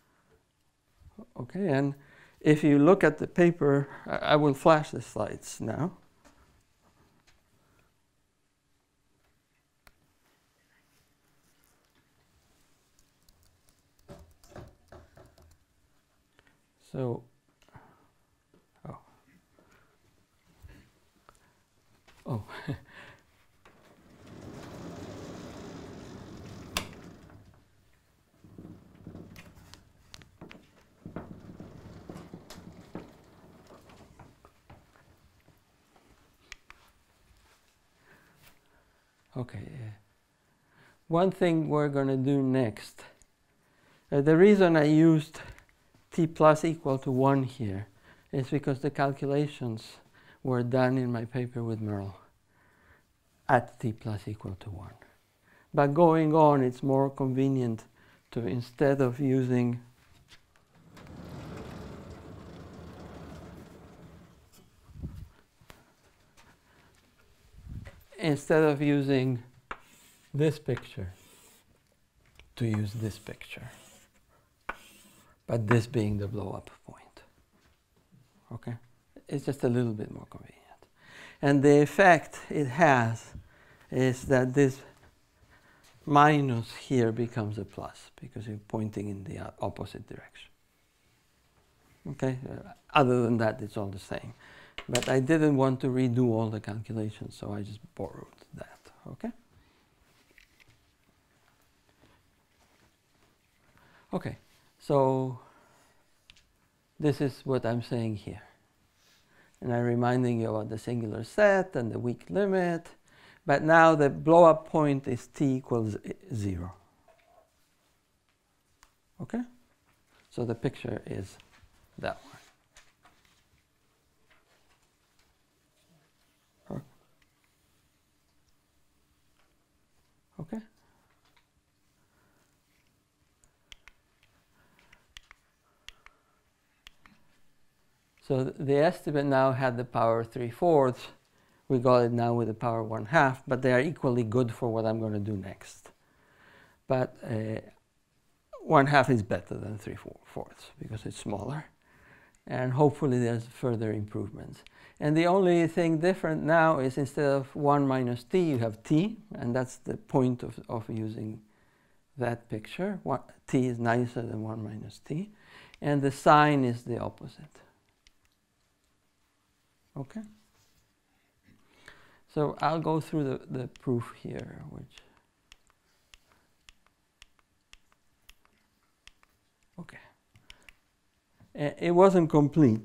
Okay, and if you look at the paper, I, I will flash the slides now. So, oh, oh. Okay. Uh, one thing we're going to do next. Uh, the reason I used t plus equal to one here is because the calculations were done in my paper with Merle at t plus equal to one. But going on, it's more convenient to, instead of using instead of using this picture, to use this picture. But this being the blow-up point. Okay? It's just a little bit more convenient. And the effect it has is that this minus here becomes a plus because you're pointing in the opposite direction. Okay? Uh, other than that, it's all the same. But I didn't want to redo all the calculations, so I just borrowed that. Okay? Okay. So this is what I'm saying here. And I'm reminding you about the singular set and the weak limit. But now the blow-up point is t equals zero. Okay? So the picture is that one. Okay? So the estimate now had the power three-fourths. We got it now with the power one-half, but they are equally good for what I'm going to do next. But uh, one-half is better than three-fourths because it's smaller. And hopefully there's further improvements. And the only thing different now is instead of one minus t, you have t, and that's the point of, of using that picture. One, t is nicer than one minus t. And the sign is the opposite. Okay? So I'll go through the, the proof here, which... Okay. Uh, it wasn't complete,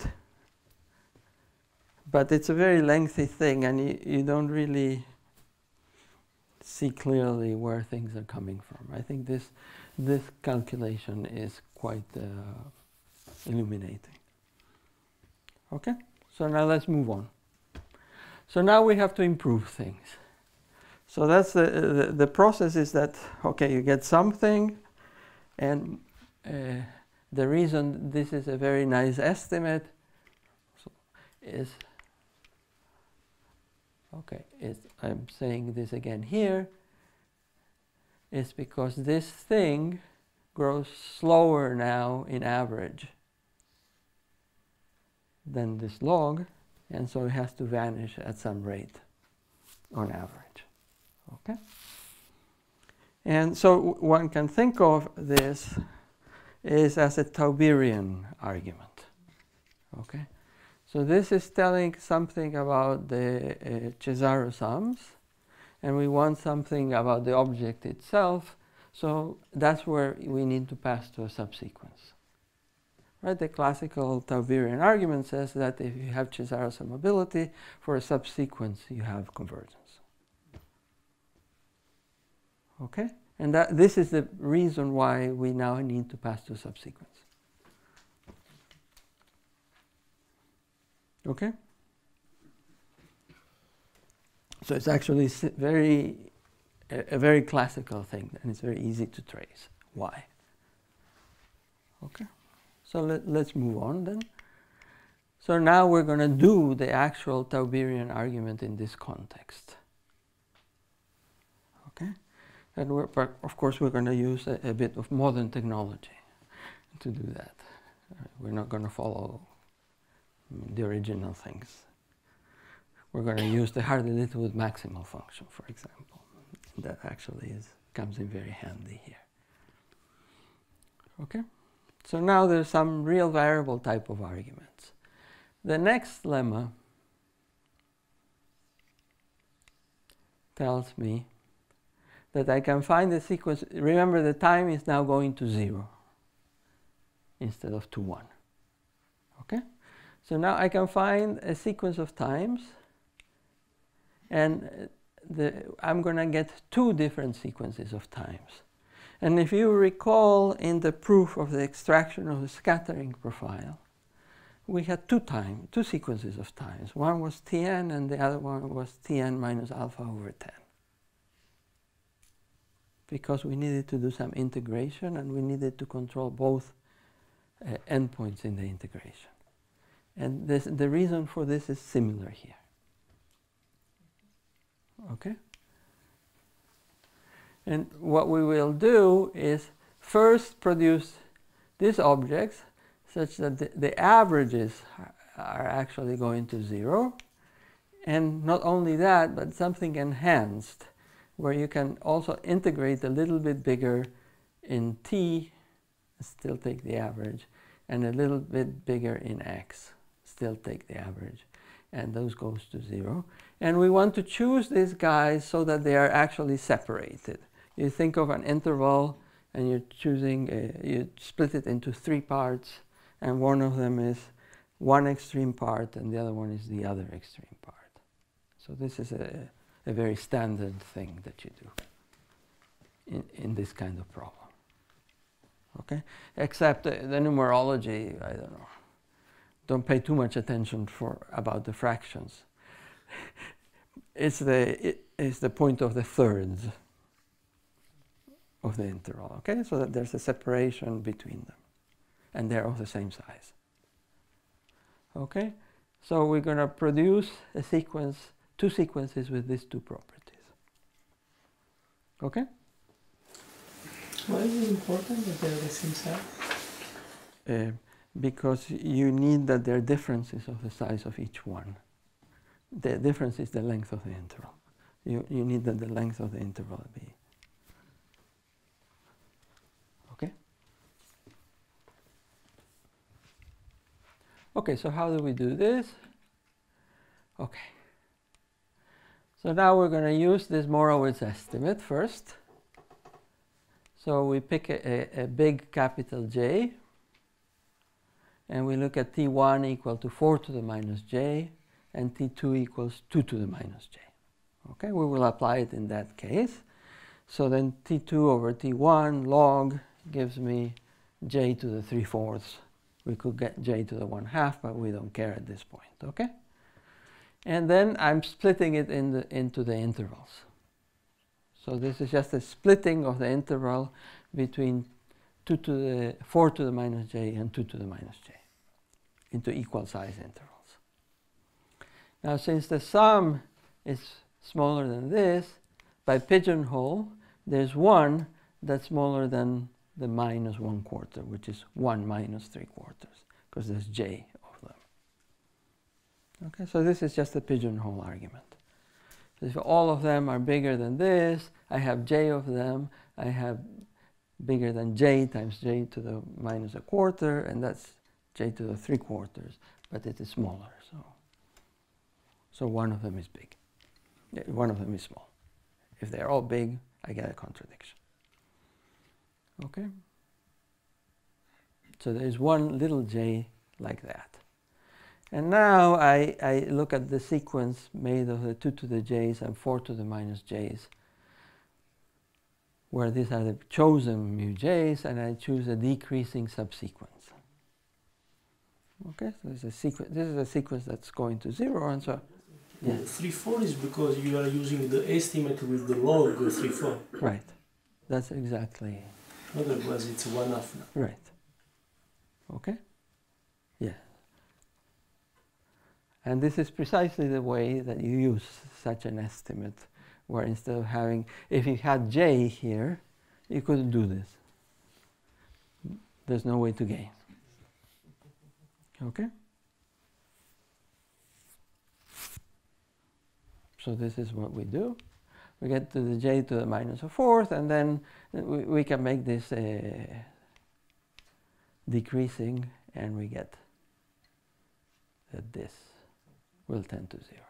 but it's a very lengthy thing, and you, you don't really see clearly where things are coming from. I think this, this calculation is quite uh, illuminating. Okay? So now let's move on. So now we have to improve things. So that's the, the, the process is that, okay, you get something, and uh, the reason this is a very nice estimate is, okay, is, I'm saying this again here, is because this thing grows slower now in average than this log, and so it has to vanish at some rate on average. Okay? And so one can think of this is as a Tauberian argument. Okay? So this is telling something about the uh, Cesaro sums, and we want something about the object itself. So that's where we need to pass to a subsequence. Right? The classical Tauberian argument says that if you have Cesar's mobility, for a subsequence you have convergence. Okay? And that, this is the reason why we now need to pass to a subsequence. Okay? So it's actually very, a, a very classical thing, and it's very easy to trace. Why? Okay? So let, let's move on then. So now we're going to do the actual Tauberian argument in this context. Okay? And we're, but of course we're going to use a, a bit of modern technology to do that. Uh, we're not going to follow the original things. We're going to use the Hardy-Littlewood maximal function, for example. That actually is, comes in very handy here. Okay? So now there's some real variable type of arguments. The next lemma tells me that I can find the sequence. Remember, the time is now going to zero instead of to one. Okay? So now I can find a sequence of times, and the, I'm going to get two different sequences of times. And if you recall in the proof of the extraction of the scattering profile, we had two time, two sequences of times. One was Tn and the other one was Tn minus alpha over ten. Because we needed to do some integration and we needed to control both uh, endpoints in the integration. And this, the reason for this is similar here. Okay? And what we will do is first produce these objects such that the, the averages are actually going to zero. And not only that, but something enhanced, where you can also integrate a little bit bigger in t, still take the average, and a little bit bigger in x, still take the average. And those goes to zero. And we want to choose these guys so that they are actually separated. You think of an interval and you're choosing, a, you split it into three parts, and one of them is one extreme part and the other one is the other extreme part. So this is a, a very standard thing that you do in, in this kind of problem. Okay? Except the, the numerology, I don't know. Don't pay too much attention for about the fractions. It's the, it, it's the point of the thirds of the interval, okay? So that there's a separation between them, and they're of the same size. Okay? So we're going to produce a sequence, two sequences with these two properties. Okay? Why is it important that they're the same size? Uh, because you need that there are differences of the size of each one. The difference is the length of the interval. You, you need that the length of the interval be. Okay? Okay, so how do we do this? Okay. So now we're going to use this Morowitz estimate first. So we pick a, a, a big capital J, and we look at T one equal to four to the minus j, and T two equals two to the minus j. Okay, we will apply it in that case. So then T two over T one log gives me j to the three fourths. We could get j to the one half, but we don't care at this point, okay? And then I'm splitting it in the, into the intervals. So this is just a splitting of the interval between two to the four to the minus j and two to the minus j into equal size intervals. Now, since the sum is smaller than this, by pigeonhole, there's one that's smaller than the minus one quarter, which is one minus three quarters, because there's j of them. Okay, so this is just a pigeonhole argument. So if all of them are bigger than this, I have j of them, I have bigger than j times j to the minus a quarter, and that's j to the three quarters, but it is smaller, so so one of them is big. One of them is small. If they're all big, I get a contradiction. Okay? So there is one little j like that. And now I, I look at the sequence made of the two to the j's and four to the minus j's, where these are the chosen mu j's, and I choose a decreasing subsequence. Okay, so this is a sequence. This is a sequence that's going to zero, and so yeah. three four is because you are using the estimate with the log three four. Right, that's exactly. Otherwise, it's one half now. Right. Okay. Yeah. And this is precisely the way that you use such an estimate, where instead of having, if you had j here, you couldn't do this. There's no way to gain. Okay? So this is what we do. We get to the j to the minus a fourth, and then we, we can make this uh, decreasing, and we get that this will tend to zero.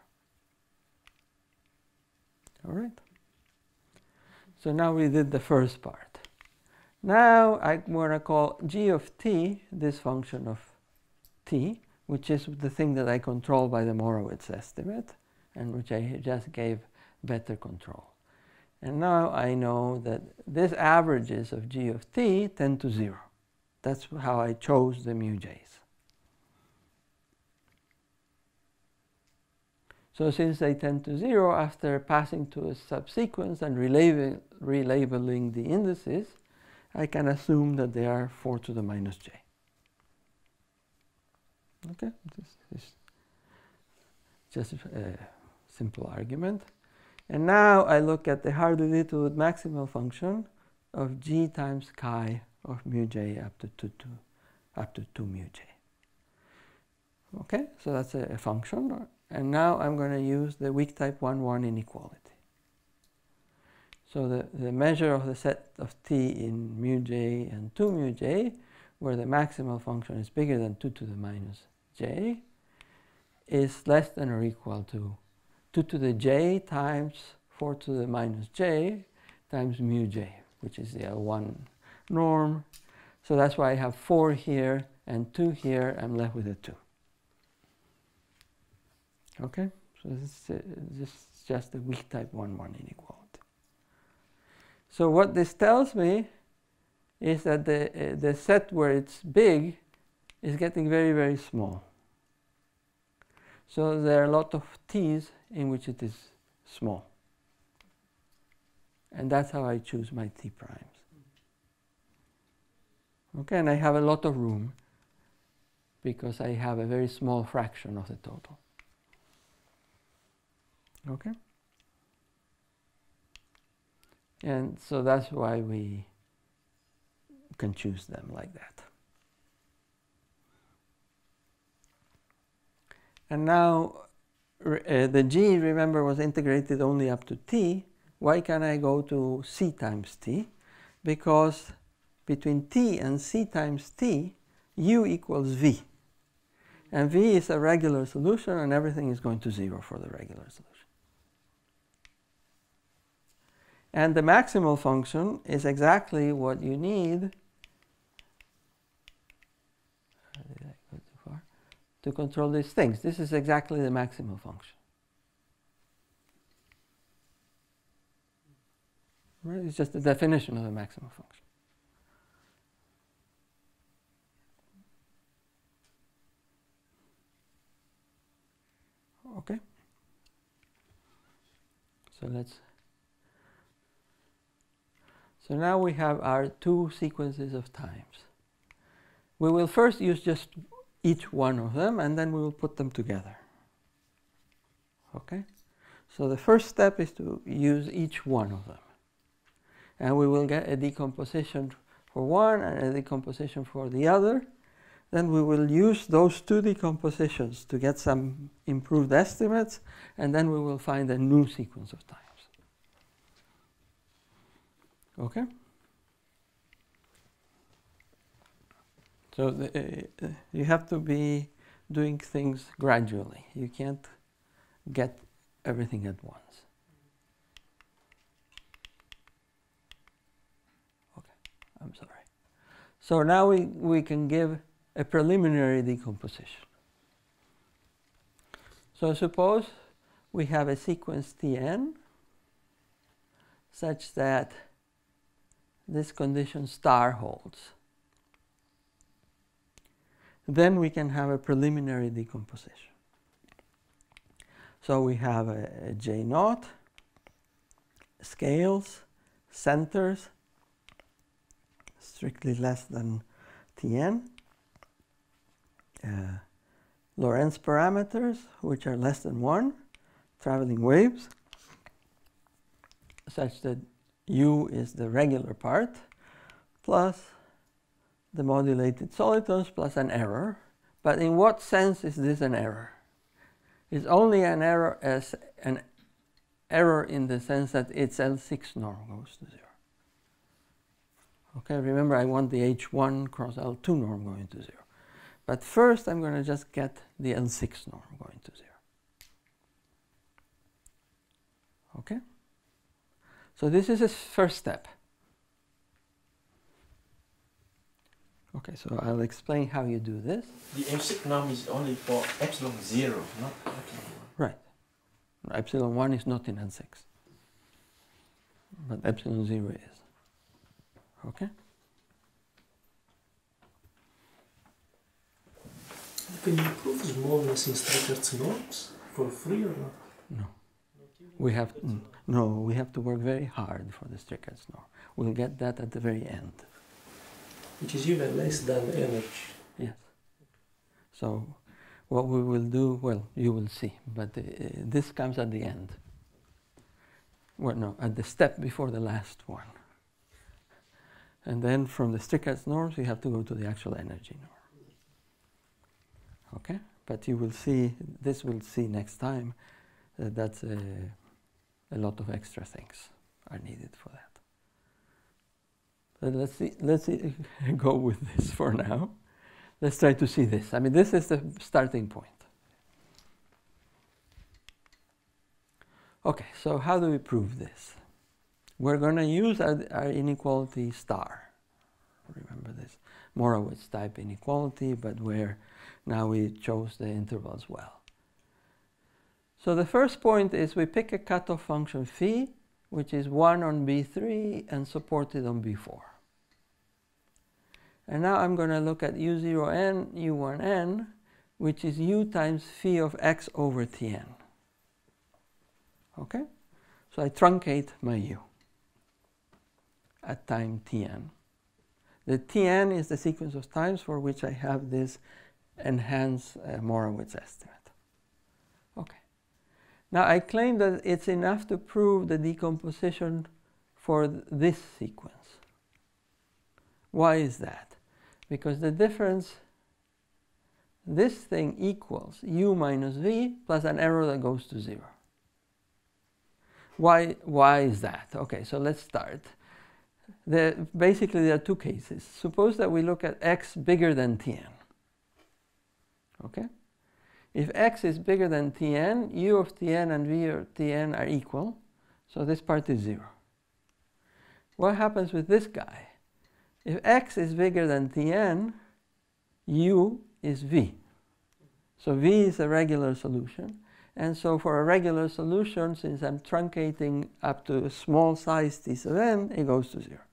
All right? So now we did the first part. Now I'm going to call g of t this function of t, which is the thing that I control by the Morowitz estimate, and which I just gave better control. And now I know that these averages of g of t tend to zero. That's how I chose the mu j's. So since they tend to zero, after passing to a subsequence and relabel, relabeling the indices, I can assume that they are four to the minus j. Okay, this is just a simple argument. And now I look at the Hardy-Littlewood maximal function of g times chi of mu j up to two, two up to two mu j. Okay, so that's a, a function. And now I'm going to use the weak type one one inequality. So the, the measure of the set of t in mu j and two mu j, where the maximal function is bigger than two to the minus j, is less than or equal to two to the j times four to the minus j times mu j, which is the L one norm. So that's why I have four here and two here. I'm left with a two. Okay, so this is, uh, this is just a weak type one one inequality. So what this tells me is that the, uh, the set where it's big is getting very, very small. So there are a lot of t's in which it is small. And that's how I choose my t primes. Okay, and I have a lot of room because I have a very small fraction of the total. Okay? And so that's why we can choose them like that. And now uh, the g, remember, was integrated only up to t. Why can I go to c times t? Because between t and c times t, u equals v. And v is a regular solution, and everything is going to zero for the regular solution. And the maximal function is exactly what you need. Did I go too far? To control these things. This is exactly the maximal function. Right? It's just the definition of the maximal function. Okay? So let's So now we have our two sequences of times. We will first use just each one of them, and then we will put them together. Okay? So the first step is to use each one of them. And we will get a decomposition for one and a decomposition for the other. Then we will use those two decompositions to get some improved estimates, and then we will find a new sequence of times. Okay? So the, uh, you have to be doing things gradually. You can't get everything at once. Okay, I'm sorry. So now we, we can give a preliminary decomposition. So suppose we have a sequence T n such that this condition star holds. Then we can have a preliminary decomposition. So we have a, a J naught, scales, centers, strictly less than Tn, uh, Lorentz parameters, which are less than one, traveling waves, such that U is the regular part, plus the modulated solitons plus an error. But in what sense is this an error? It's only an error as an error in the sense that its L six norm goes to zero. Okay, remember I want the H one cross L two norm going to zero. But first I'm going to just get the L six norm going to zero. Okay? So this is a first step. Okay, so I'll explain how you do this. The H six norm is only for epsilon zero, not epsilon one. Right. Epsilon one is not in L six. But epsilon zero is. Okay? Can you prove smallness in Strickler's norms for free or not? No. We have no. We have to work very hard for the Strickler's norm. We'll get that at the very end. Which is even less than energy. Yes. So, what we will do, well, you will see, but uh, this comes at the end. Well, no, at the step before the last one. And then from the Strickler's norms, you have to go to the actual energy norm. Okay? But you will see, this we'll see next time, that that's a, a lot of extra things are needed for that. But let's see, let's see, go with this for now. Let's try to see this. I mean, this is the starting point. Okay, so how do we prove this? We're going to use our, our inequality star. Remember this Morawitz type inequality, but where now we chose the intervals well. So the first point is we pick a cutoff function phi, which is one on B three and supported on B four. And now I'm going to look at U zero n, U one n, which is U times phi of x over Tn. Okay? So I truncate my U at time Tn. The Tn is the sequence of times for which I have this enhanced uh, Morawitz estimate. Okay. Now I claim that it's enough to prove the decomposition for th this sequence. Why is that? Because the difference, this thing equals U minus V plus an error that goes to zero. Why, why is that? Okay, so let's start. The, basically, there are two cases. Suppose that we look at x bigger than Tn. Okay? If x is bigger than Tn, U of Tn and V of Tn are equal, so this part is zero. What happens with this guy? If x is bigger than Tn, U is V. So V is a regular solution. And so for a regular solution, since I'm truncating up to a small size T sub n, it goes to zero.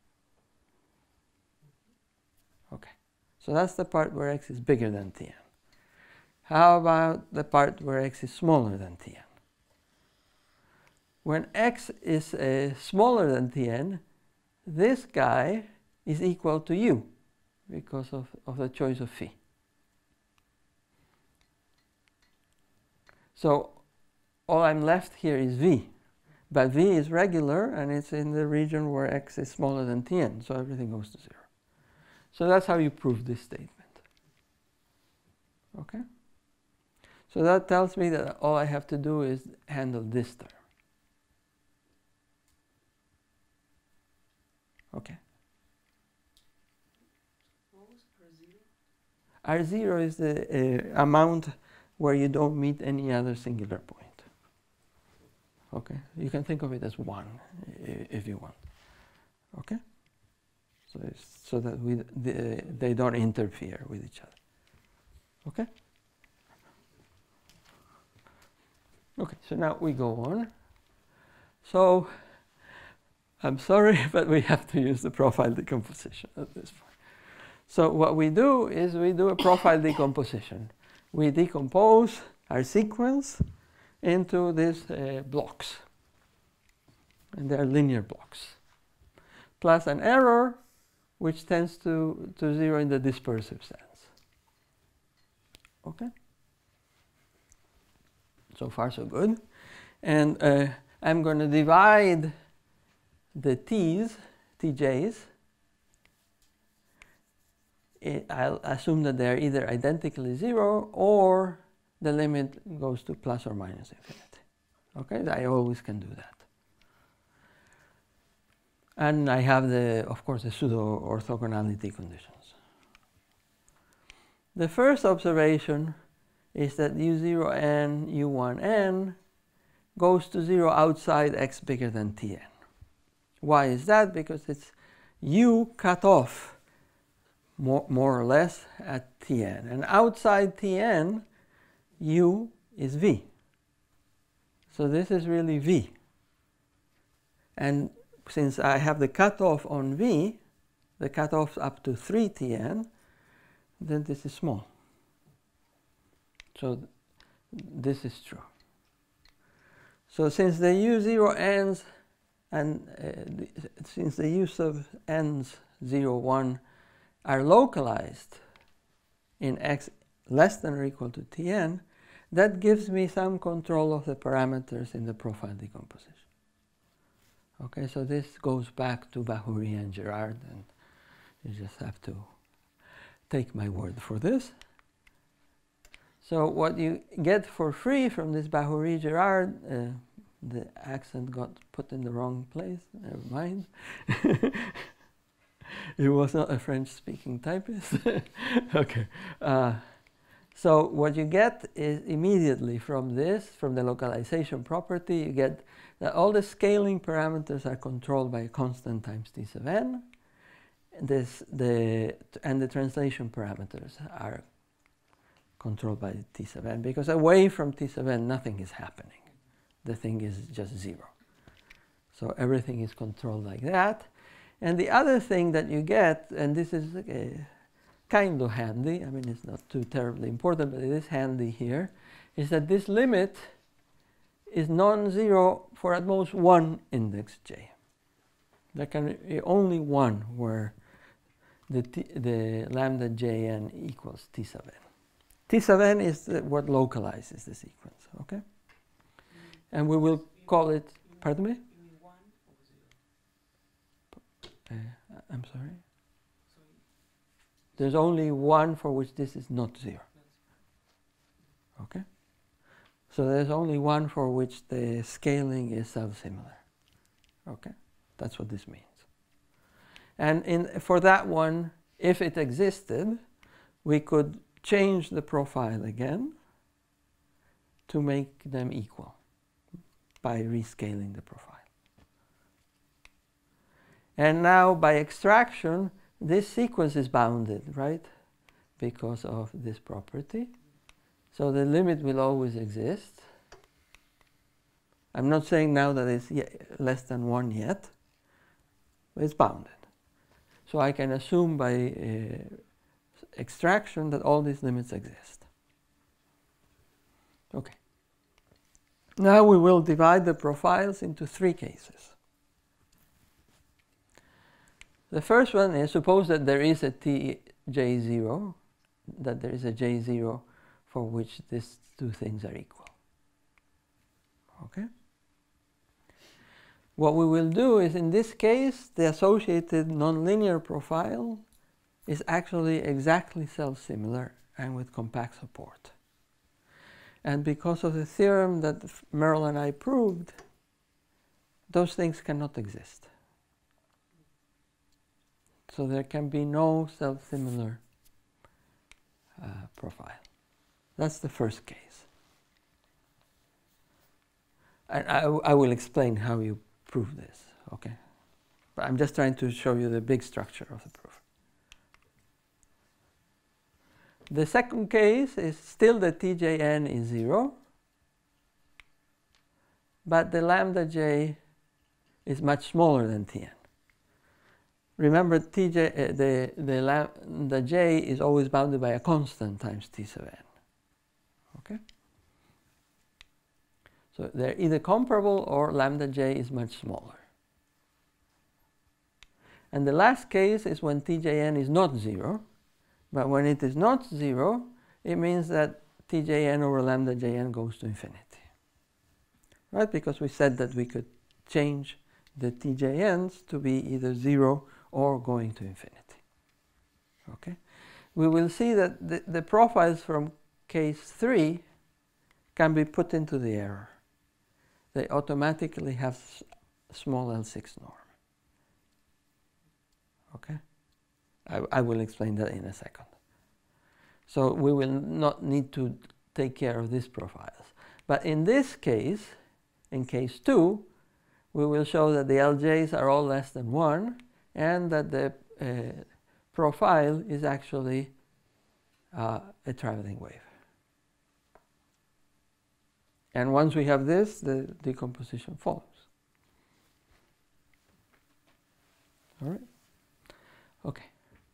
Okay. So that's the part where x is bigger than Tn. How about the part where x is smaller than Tn? When x is uh, smaller than Tn, this guy is equal to U because of, of the choice of phi. So all I'm left here is V. But V is regular and it's in the region where x is smaller than Tn, so everything goes to zero. So that's how you prove this statement. Okay? So that tells me that all I have to do is handle this term. Okay. What was R zero? R zero is the uh, amount where you don't meet any other singular point. Okay? You can think of it as one if you want. Okay? So, it's so that we, the, they don't interfere with each other. Okay? Okay, so now we go on. So, I'm sorry, but we have to use the profile decomposition at this point. So what we do is we do a profile decomposition. We decompose our sequence into these uh, blocks. And they are linear blocks. Plus an error which tends to, to zero in the dispersive sense. Okay? So far so good. And uh, I'm going to divide the t's, tj's. I'll assume that they're either identically zero or the limit goes to plus or minus infinity. Okay, I always can do that. And I have the, of course, the pseudo orthogonality conditions. The first observation is that u zero n, u one n goes to zero outside x bigger than tn. Why is that? Because it's u cut off more, more or less at tn. And outside tn, u is v. So this is really v. And since I have the cutoff on v, the cutoff up to three tn, then this is small. So th this is true. So since the u zero ends and uh, the, since the u sub n's zero, one are localized in x less than or equal to tn, that gives me some control of the parameters in the profile decomposition. Okay, so this goes back to Bahuri and Girard, and you just have to take my word for this. So what you get for free from this Bahuri Girard, uh, the accent got put in the wrong place, never mind. It was not a French-speaking typist. Okay. Uh, so what you get is immediately from this, from the localization property, you get that all the scaling parameters are controlled by a constant times t sub n. This, the, and the translation parameters are controlled by t sub n, because away from t sub n, nothing is happening. The thing is just zero. So everything is controlled like that. And the other thing that you get, and this is uh, kind of handy, I mean it's not too terribly important, but it is handy here, is that this limit is non-zero for at most one index j. There can be only one where the, t, the lambda jn equals t sub n. T sub n is the, what localizes the sequence, okay? And we will call it, pardon me? Uh, I'm sorry? There's only one for which this is not zero. Okay? So there's only one for which the scaling is self-similar. Okay? That's what this means. And in, for that one, if it existed, we could change the profile again to make them equal by rescaling the profile. And now by extraction, this sequence is bounded, right? Because of this property. So the limit will always exist. I'm not saying now that it's less than one yet, but it's bounded. So I can assume by uh, extraction that all these limits exist. Okay. Now we will divide the profiles into three cases. The first one is, suppose that there is a t j zero, that there is a j zero for which these two things are equal. Okay? What we will do is, in this case, the associated nonlinear profile is actually exactly self-similar and with compact support. And because of the theorem that Merrill and I proved, those things cannot exist. So there can be no self-similar uh, profile. That's the first case. And I, I will explain how you prove this, okay? But I'm just trying to show you the big structure of the proof. The second case is still the T J n is zero, but the lambda j is much smaller than Tn. Remember, T J, uh, the, the lambda j is always bounded by a constant times T sub n. Okay? So they're either comparable or lambda j is much smaller. And the last case is when T J n is not zero. But when it is not zero, it means that T J n over lambda J n goes to infinity. Right? Because we said that we could change the T J n's to be either zero or going to infinity. Okay? We will see that the, the profiles from case three can be put into the error. They automatically have small L six norm. Okay? I, I will explain that in a second. So we will not need to take care of these profiles. But in this case, in case two, we will show that the L J's are all less than one and that the uh, profile is actually uh, a traveling wave. And once we have this, the decomposition follows. All right? Okay.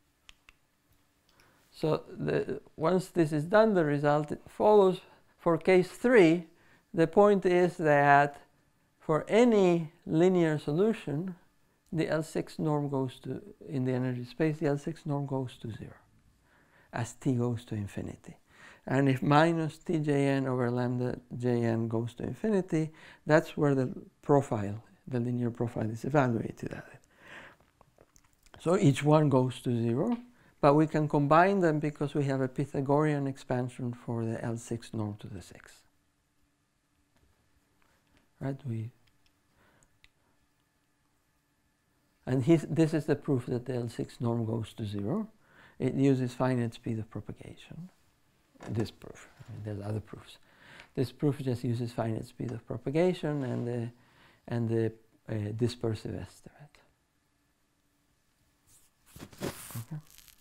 So the, once this is done, the result follows. For case three, the point is that for any linear solution, the L six norm goes to, in the energy space, the L six norm goes to zero as t goes to infinity. And if minus T J n over lambda J n goes to infinity, that's where the profile, the linear profile, is evaluated at it. So each one goes to zero, but we can combine them because we have a Pythagorean expansion for the L six norm to the six. Right? We and his, this is the proof that the L six norm goes to zero. It uses finite speed of propagation. This proof. I mean, there's other proofs. This proof just uses finite speed of propagation and the and the uh, dispersive estimate. Okay.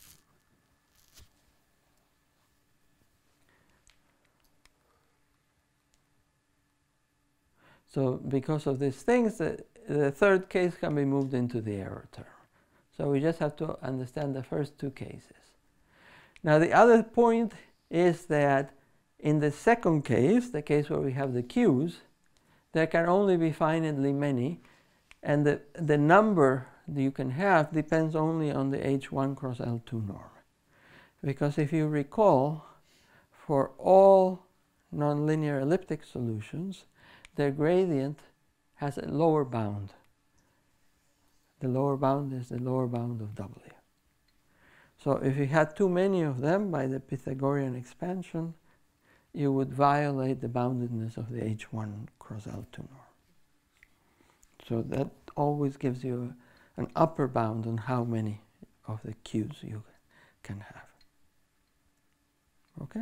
So because of these things, the, the third case can be moved into the error term. So we just have to understand the first two cases. Now the other point is that in the second case, the case where we have the Q's, there can only be finitely many, and the, the number that you can have depends only on the H one cross L two norm. Because if you recall, for all nonlinear elliptic solutions, their gradient has a lower bound. The lower bound is the lower bound of W. So if you had too many of them by the Pythagorean expansion, you would violate the boundedness of the H one cross L two norm. So that always gives you a, an upper bound on how many of the Q's you can have. Okay?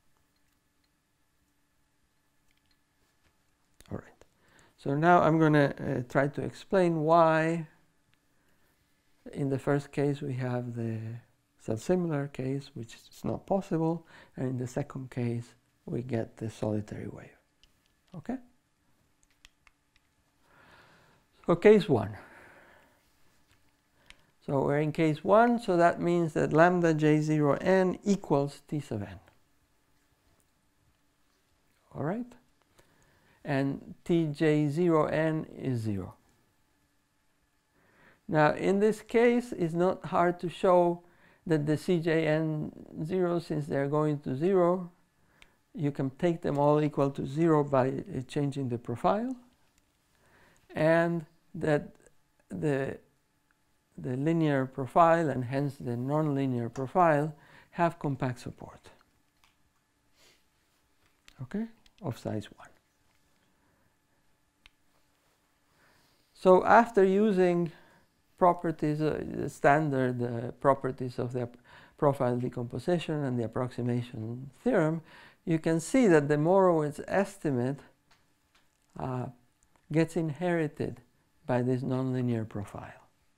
All right. So now I'm going to uh, try to explain why in the first case we have the self-similar case, which is not possible, and in the second case we get the solitary wave. Okay? So case one. So we're in case one, so that means that lambda j zero n equals T sub n. All right? And T j zero n is zero. Now in this case, it's not hard to show that the C J n zero, since they're going to zero, you can take them all equal to zero by uh, changing the profile, and that the, the linear profile and hence the nonlinear profile have compact support, okay, of size one. So after using properties, uh, the standard uh, properties of the profile decomposition and the approximation theorem, you can see that the Morowitz estimate uh, gets inherited by this nonlinear profile.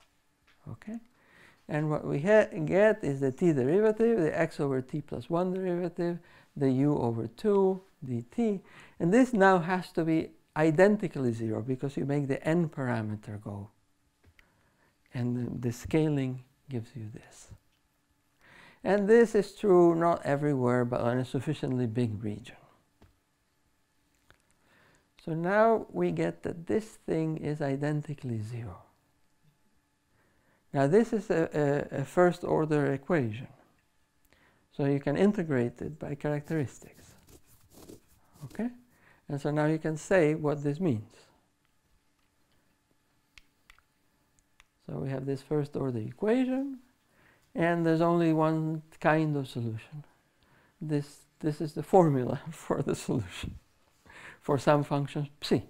Okay? And what we get is the t derivative, the x over t plus one derivative, the u over two dt. And this now has to be identically zero because you make the n parameter go. And the, the scaling gives you this. And this is true not everywhere, but on a sufficiently big region. So now we get that this thing is identically zero. Now this is a, a, a first order equation. So you can integrate it by characteristics. Okay? And so now you can say what this means. So we have this first order equation, and there's only one kind of solution. This, this is the formula for the solution for some function psi.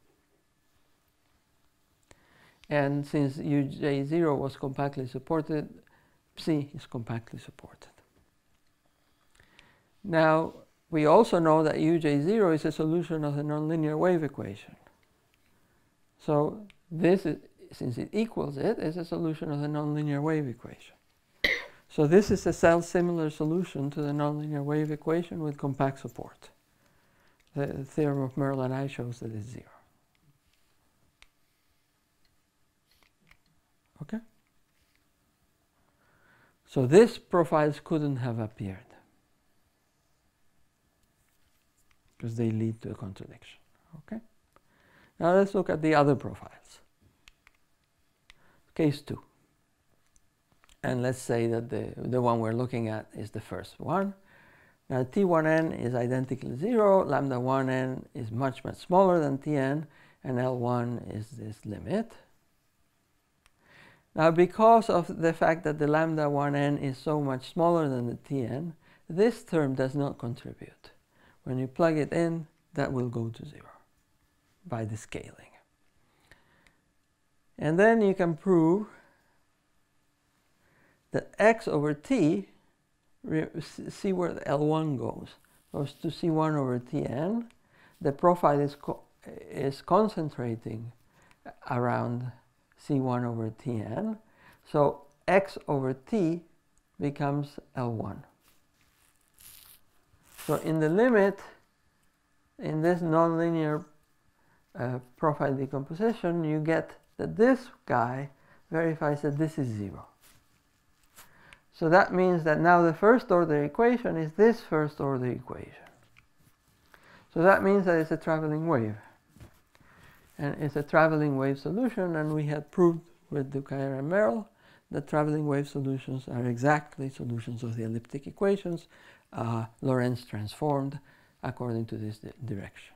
And since u j zero was compactly supported, psi is compactly supported. Now, we also know that u j zero is a solution of the nonlinear wave equation. So this is, since it equals it, is a solution of the nonlinear wave equation. So this is a self-similar solution to the nonlinear wave equation with compact support. The theorem of Merle and I shows that it's zero. Okay? So these profiles couldn't have appeared because they lead to a contradiction. Okay? Now let's look at the other profiles. Case two. And let's say that the, the one we're looking at is the first one. Now T one n is identically zero, lambda one n is much, much smaller than Tn, and L one is this limit. Now because of the fact that the lambda one n is so much smaller than the Tn, this term does not contribute. When you plug it in, that will go to zero by the scaling. And then you can prove that x over t, see where the L one goes, goes to C one over Tn. The profile is, co is concentrating around C one over Tn. So x over t becomes L one. So in the limit, in this nonlinear uh, profile decomposition, you get that this guy verifies that this is zero. So that means that now the first order equation is this first order equation. So that means that it's a traveling wave. And it's a traveling wave solution, and we had proved with Ducaire and Merle that traveling wave solutions are exactly solutions of the elliptic equations, uh, Lorentz transformed according to this di direction.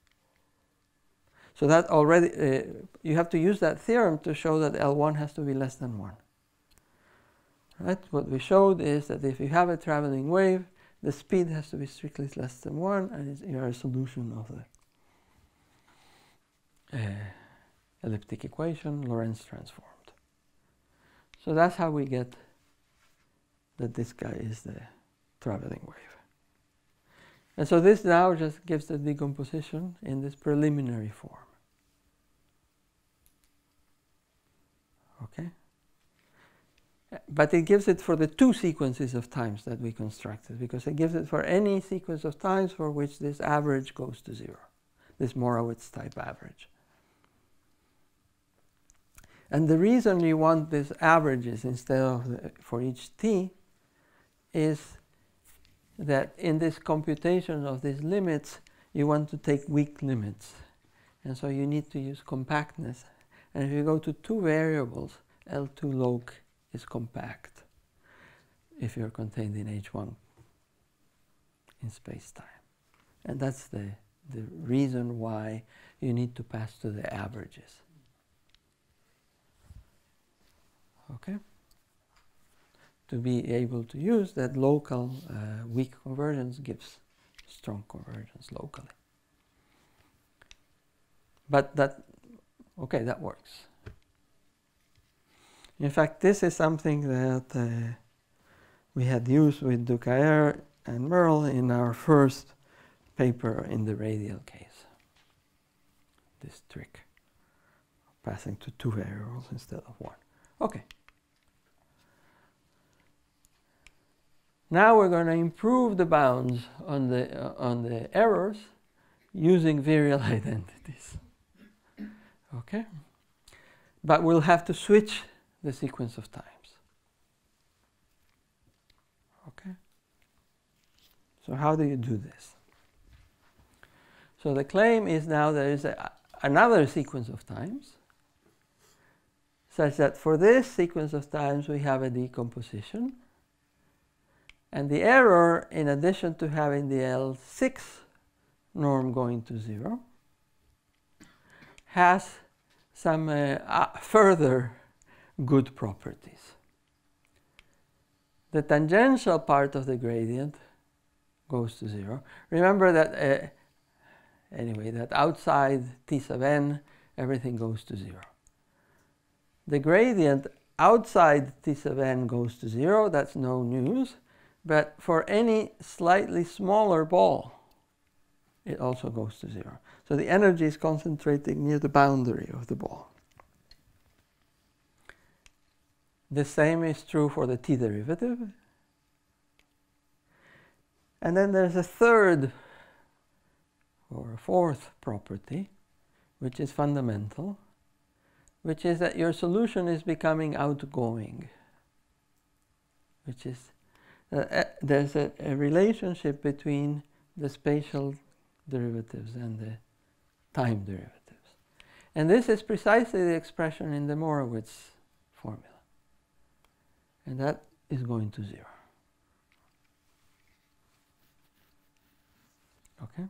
So that already, uh, you have to use that theorem to show that L one has to be less than one. Right? What we showed is that if you have a traveling wave, the speed has to be strictly less than one, and it's, you are a solution of the uh, elliptic equation, Lorentz transformed. So that's how we get that this guy is the traveling wave. And so this now just gives the decomposition in this preliminary form. Okay? But it gives it for the two sequences of times that we constructed, because it gives it for any sequence of times for which this average goes to zero, this Morawitz type average. And the reason you want these averages instead of the, for each t is that in this computation of these limits, you want to take weak limits. And so you need to use compactness. And if you go to two variables, L two log is compact if you're contained in H one in space-time. And that's the, the reason why you need to pass to the averages. Okay? To be able to use that local uh, weak convergence gives strong convergence locally. But that, okay, that works. In fact, this is something that uh, we had used with Ducaire and Merle in our first paper in the radial case. This trick, passing to two variables instead of one. Okay. Now we're going to improve the bounds on the, uh, on the errors using virial identities. Okay? But we'll have to switch the sequence of times. Okay? So how do you do this? So the claim is now there is a, another sequence of times such that for this sequence of times we have a decomposition, and the error, in addition to having the L six norm going to zero, has some uh, uh, further good properties. The tangential part of the gradient goes to zero. Remember that, uh, anyway, that outside T sub n, everything goes to zero. The gradient outside T sub n goes to zero, that's no news, but for any slightly smaller ball, it also goes to zero. So the energy is concentrating near the boundary of the ball. The same is true for the t derivative. And then there's a third or a fourth property, which is fundamental, which is that your solution is becoming outgoing, which is uh, there's a, a relationship between the spatial derivatives and the time derivatives. And this is precisely the expression in the Morowitz formula. And that is going to zero. Okay?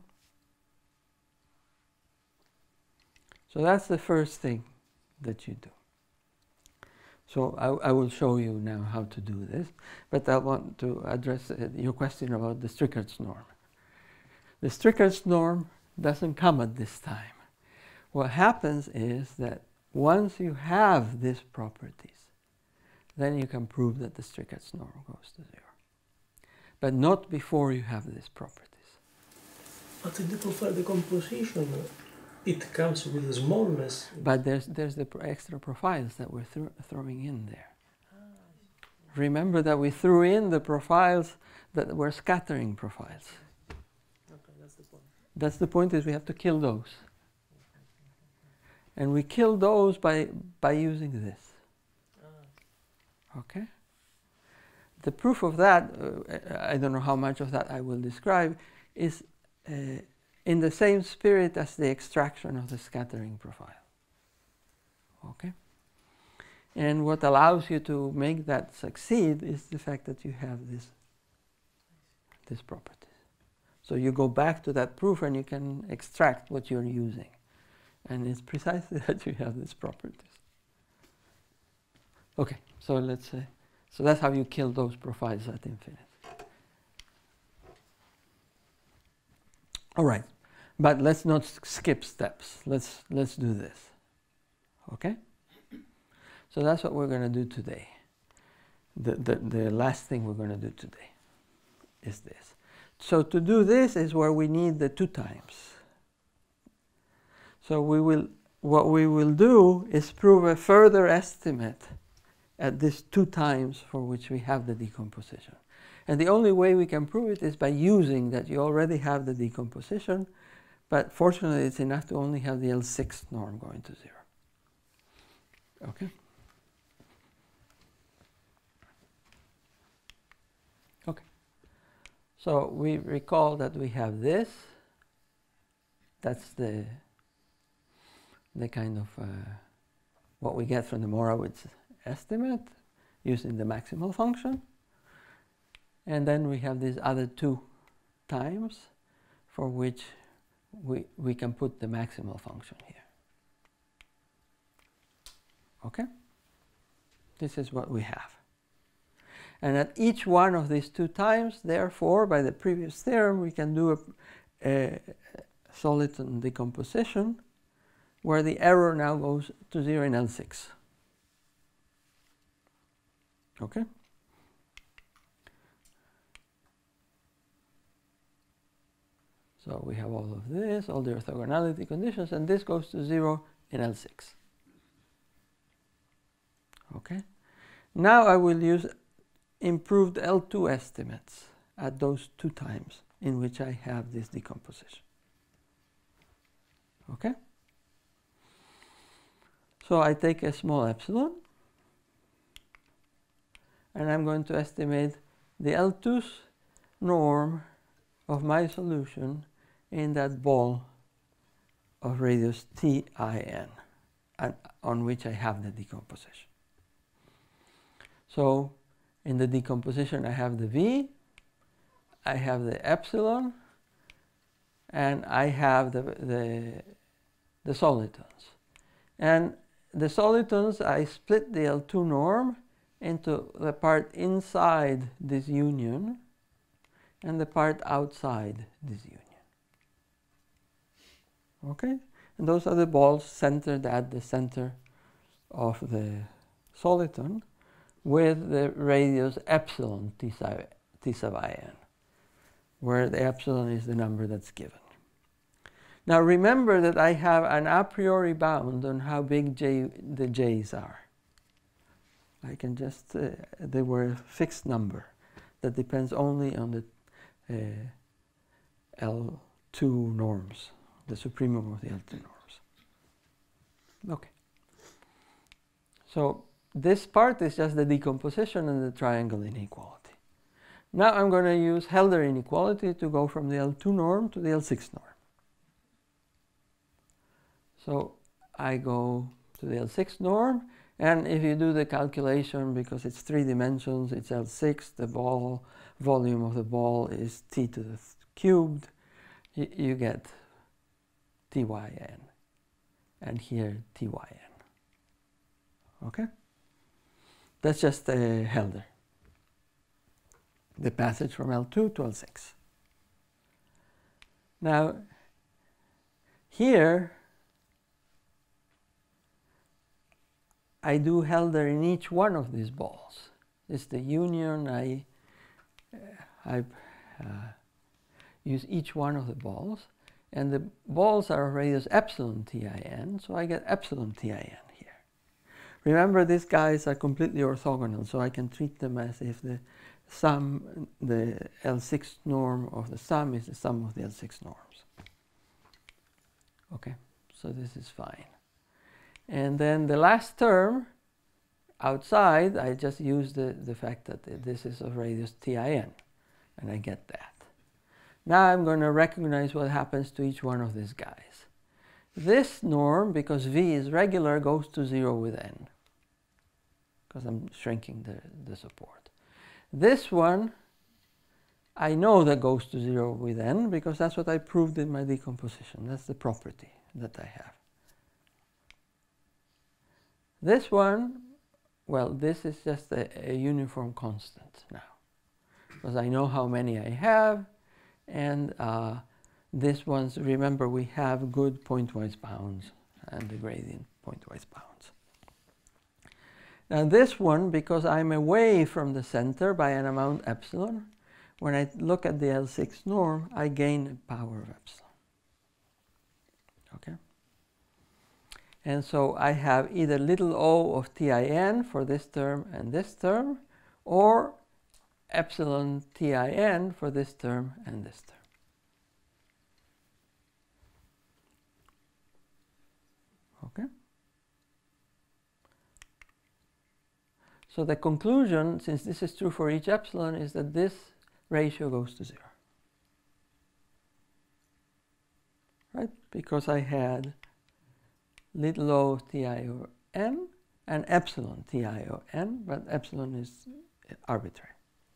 So that's the first thing that you do. So I, I will show you now how to do this, but I want to address uh, your question about the Strickert's norm. The Strickert's norm doesn't come at this time. What happens is that once you have these properties, then you can prove that the Strickert's norm goes to zero. But not before you have these properties. But in the profile decomposition, it comes with smallness. But there's, there's the extra profiles that we're th throwing in there. Remember that we threw in the profiles that were scattering profiles. Okay, that's the point. That's the point, is we have to kill those. And we kill those by, by using this. Okay? The proof of that, uh, I don't know how much of that I will describe, is uh, in the same spirit as the extraction of the scattering profile. Okay? And what allows you to make that succeed is the fact that you have this, these properties. So you go back to that proof and you can extract what you're using. And it's precisely that you have these properties. Okay, so let's say, so that's how you kill those profiles at infinity. All right, but let's not skip steps. Let's, let's do this, okay? So that's what we're going to do today. The, the, the last thing we're going to do today is this. So to do this is where we need the two times. So we will, what we will do is prove a further estimate at this two times for which we have the decomposition. And the only way we can prove it is by using that you already have the decomposition, but fortunately it's enough to only have the L six norm going to zero. Okay? Okay. So we recall that we have this. That's the, the kind of uh, what we get from the Morowitz estimate using the maximal function. And then we have these other two times for which we, we can put the maximal function here. Okay? This is what we have. And at each one of these two times, therefore, by the previous theorem, we can do a, a soliton decomposition where the error now goes to zero in L six. Okay? So we have all of this, all the orthogonality conditions, and this goes to zero in L six. Okay? Now I will use improved L two estimates at those two times in which I have this decomposition. Okay? So I take a small epsilon, and I'm going to estimate the L two norm of my solution in that ball of radius T I N, and on which I have the decomposition. So in the decomposition I have the V, I have the epsilon, and I have the, the, the solitons. And the solitons, I split the L two norm into the part inside this union and the part outside this union. Okay? And those are the balls centered at the center of the soliton with the radius epsilon T sub, T sub I N, where the epsilon is the number that's given. Now remember that I have an a priori bound on how big J, the J's are. I can just, uh, they were a fixed number that depends only on the uh, L two norms, the supremum of the L two norms. Okay. So this part is just the decomposition and the triangle inequality. Now I'm going to use Helder inequality to go from the L two norm to the L six norm. So I go to the L six norm, and if you do the calculation, because it's three dimensions, it's L six, the ball volume of the ball is T to the cubed, you, you get T Y N, and here T Y N. Okay? That's just a Helder, the passage from L two to L six. Now, here, I do Helder in each one of these balls. It's the union. I, uh, I uh, use each one of the balls. And the balls are of radius epsilon T I N, so I get epsilon T I N here. Remember, these guys are completely orthogonal, so I can treat them as if the sum, the L six norm of the sum is the sum of the L six norms. Okay, so this is fine. And then the last term, outside, I just use the, the fact that this is of radius T I N, and I get that. Now I'm going to recognize what happens to each one of these guys. This norm, because V is regular, goes to zero with N, because I'm shrinking the, the support. This one, I know that goes to zero with N, because that's what I proved in my decomposition. That's the property that I have. This one, well, this is just a, a uniform constant now, because I know how many I have, and uh, this one's, remember, we have good pointwise bounds, and the gradient pointwise bounds. Now this one, because I'm away from the center by an amount epsilon, when I look at the L six norm, I gain a power of epsilon. Okay? And so I have either little o of T I N for this term and this term, or epsilon T I N for this term and this term. Okay? So the conclusion, since this is true for each epsilon, is that this ratio goes to zero. Right? Because I had little o of T I O N and epsilon T I O N, but epsilon is arbitrary.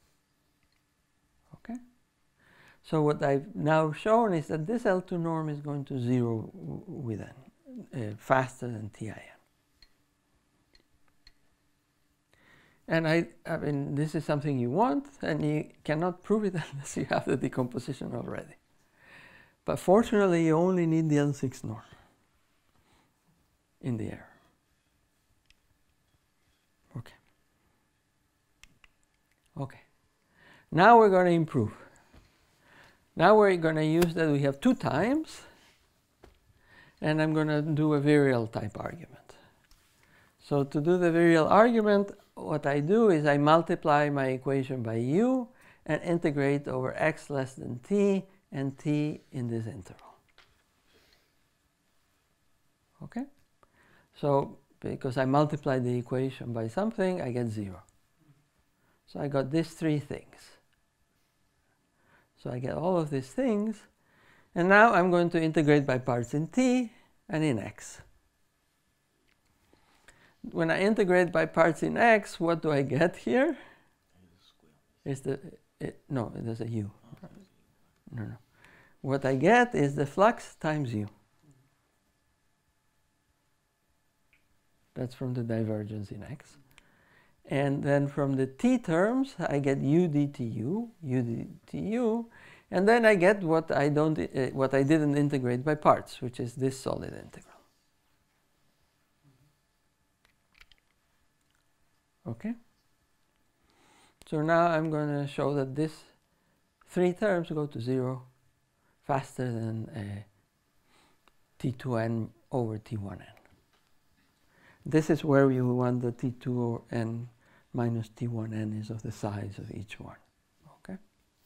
Okay? So what I've now shown is that this L two norm is going to zero with N, uh, faster than T I N. And I, I mean, this is something you want, and you cannot prove it unless you have the decomposition already. But fortunately, you only need the L six norm in the air. Okay. Okay. Now we're going to improve. Now we're going to use that we have two times, and I'm going to do a virial type argument. So to do the real argument, what I do is I multiply my equation by u and integrate over x less than t and t in this interval. Okay? So because I multiply the equation by something, I get zero. So I got these three things. So I get all of these things, and now I'm going to integrate by parts in t and in x. When I integrate by parts in x, what do I get here? Is the it, no, there's a u. No, no. What I get is the flux times u. That's from the divergence in x. And then from the t terms, I get u dtu, u dtu, and then I get what I don't, uh, what I didn't integrate by parts, which is this solid integral. Okay. So now I'm going to show that these three terms go to zero faster than uh, t two n over t one n. This is where we want the t two n minus t one n is of the size of each one. Okay?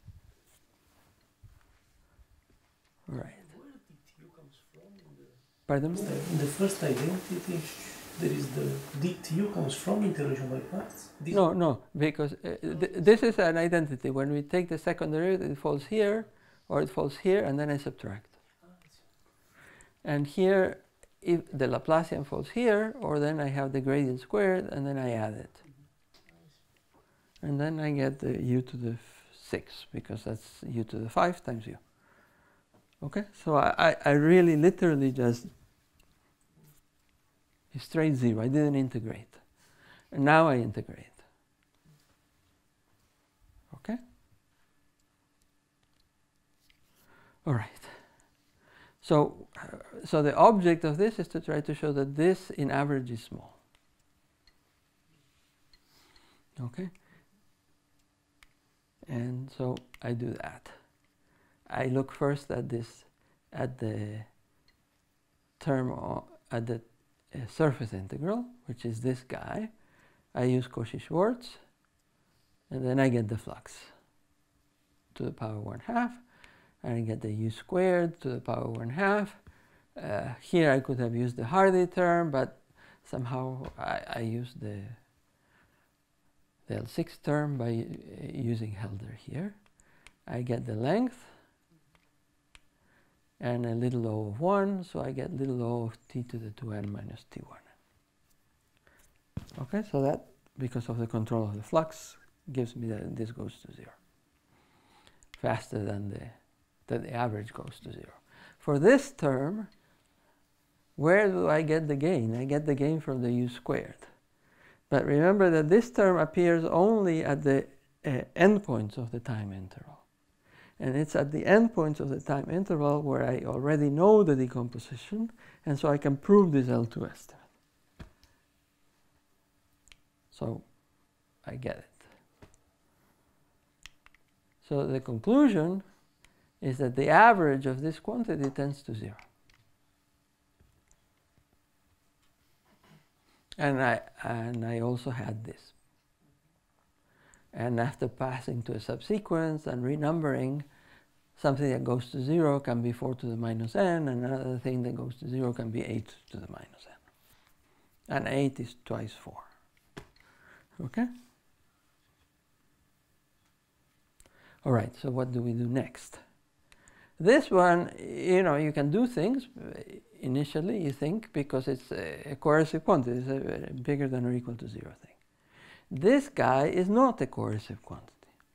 All right. Where dtu comes from? In the, Pardon? in the first identity, there is the dtu comes from integration by parts. This No, no, because uh, th this is an identity. When we take the second derivative, it falls here, or it falls here, and then I subtract. And here, if the Laplacian falls here, or then I have the gradient squared, and then I add it. And then I get the u to the six, because that's u to the five times u. Okay, so I, I, I really literally just straight zero. I didn't integrate. And now I integrate. Okay? All right. So, uh, so the object of this is to try to show that this in average is small. Okay? And so I do that. I look first at this, at the term, o- at the uh, surface integral, which is this guy. I use Cauchy-Schwarz, and then I get the flux to the power one half, and I get the u squared to the power one half. Uh, here I could have used the Hardy term, but somehow I, I used the, the L six term by uh, using Helder here. I get the length and a little o of one, so I get little o of t to the two n minus t one n. Okay, so that, because of the control of the flux, gives me that this goes to zero. Faster than the, that the average goes to zero. For this term, where do I get the gain? I get the gain from the u squared. But remember that this term appears only at the uh, endpoints of the time interval. And it's at the endpoints of the time interval where I already know the decomposition, and so I can prove this L two estimate. So I get it. So the conclusion is that the average of this quantity tends to zero. And I, and I also had this. And after passing to a subsequence and renumbering, something that goes to zero can be four to the minus n, and another thing that goes to zero can be eight to the minus n. And eight is twice four. Okay? All right, so what do we do next? This one, you know, you can do things. Initially, you think, because it's a, a coercive quantity, it's a, a bigger than or equal to zero thing. This guy is not a coercive quantity.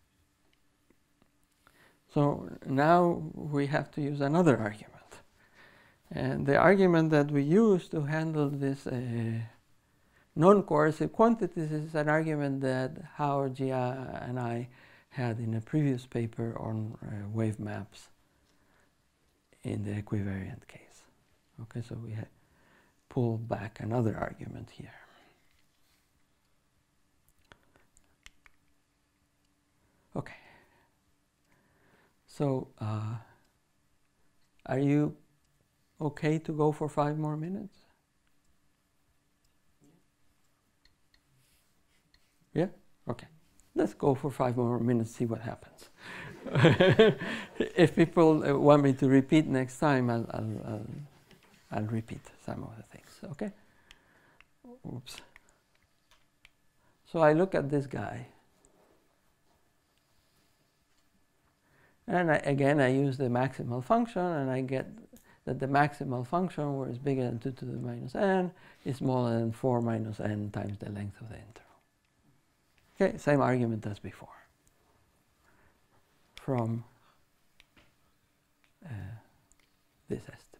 So now we have to use another argument. And the argument that we use to handle this uh, non-coercive quantities is an argument that Howard, Gia, and I had in a previous paper on uh, wave maps in the equivariant case. Okay, so we had pulled back another argument here. Okay. So, uh, are you okay to go for five more minutes? Okay, let's go for five more minutes, see what happens. If people uh, want me to repeat next time, I'll, I'll, I'll, I'll repeat some of the things, okay? Oops. So I look at this guy. And I, again, I use the maximal function, and I get that the maximal function, where it's bigger than two to the minus n, is smaller than four minus n times the length of the interval. Okay, same argument as before. From uh, this estimate.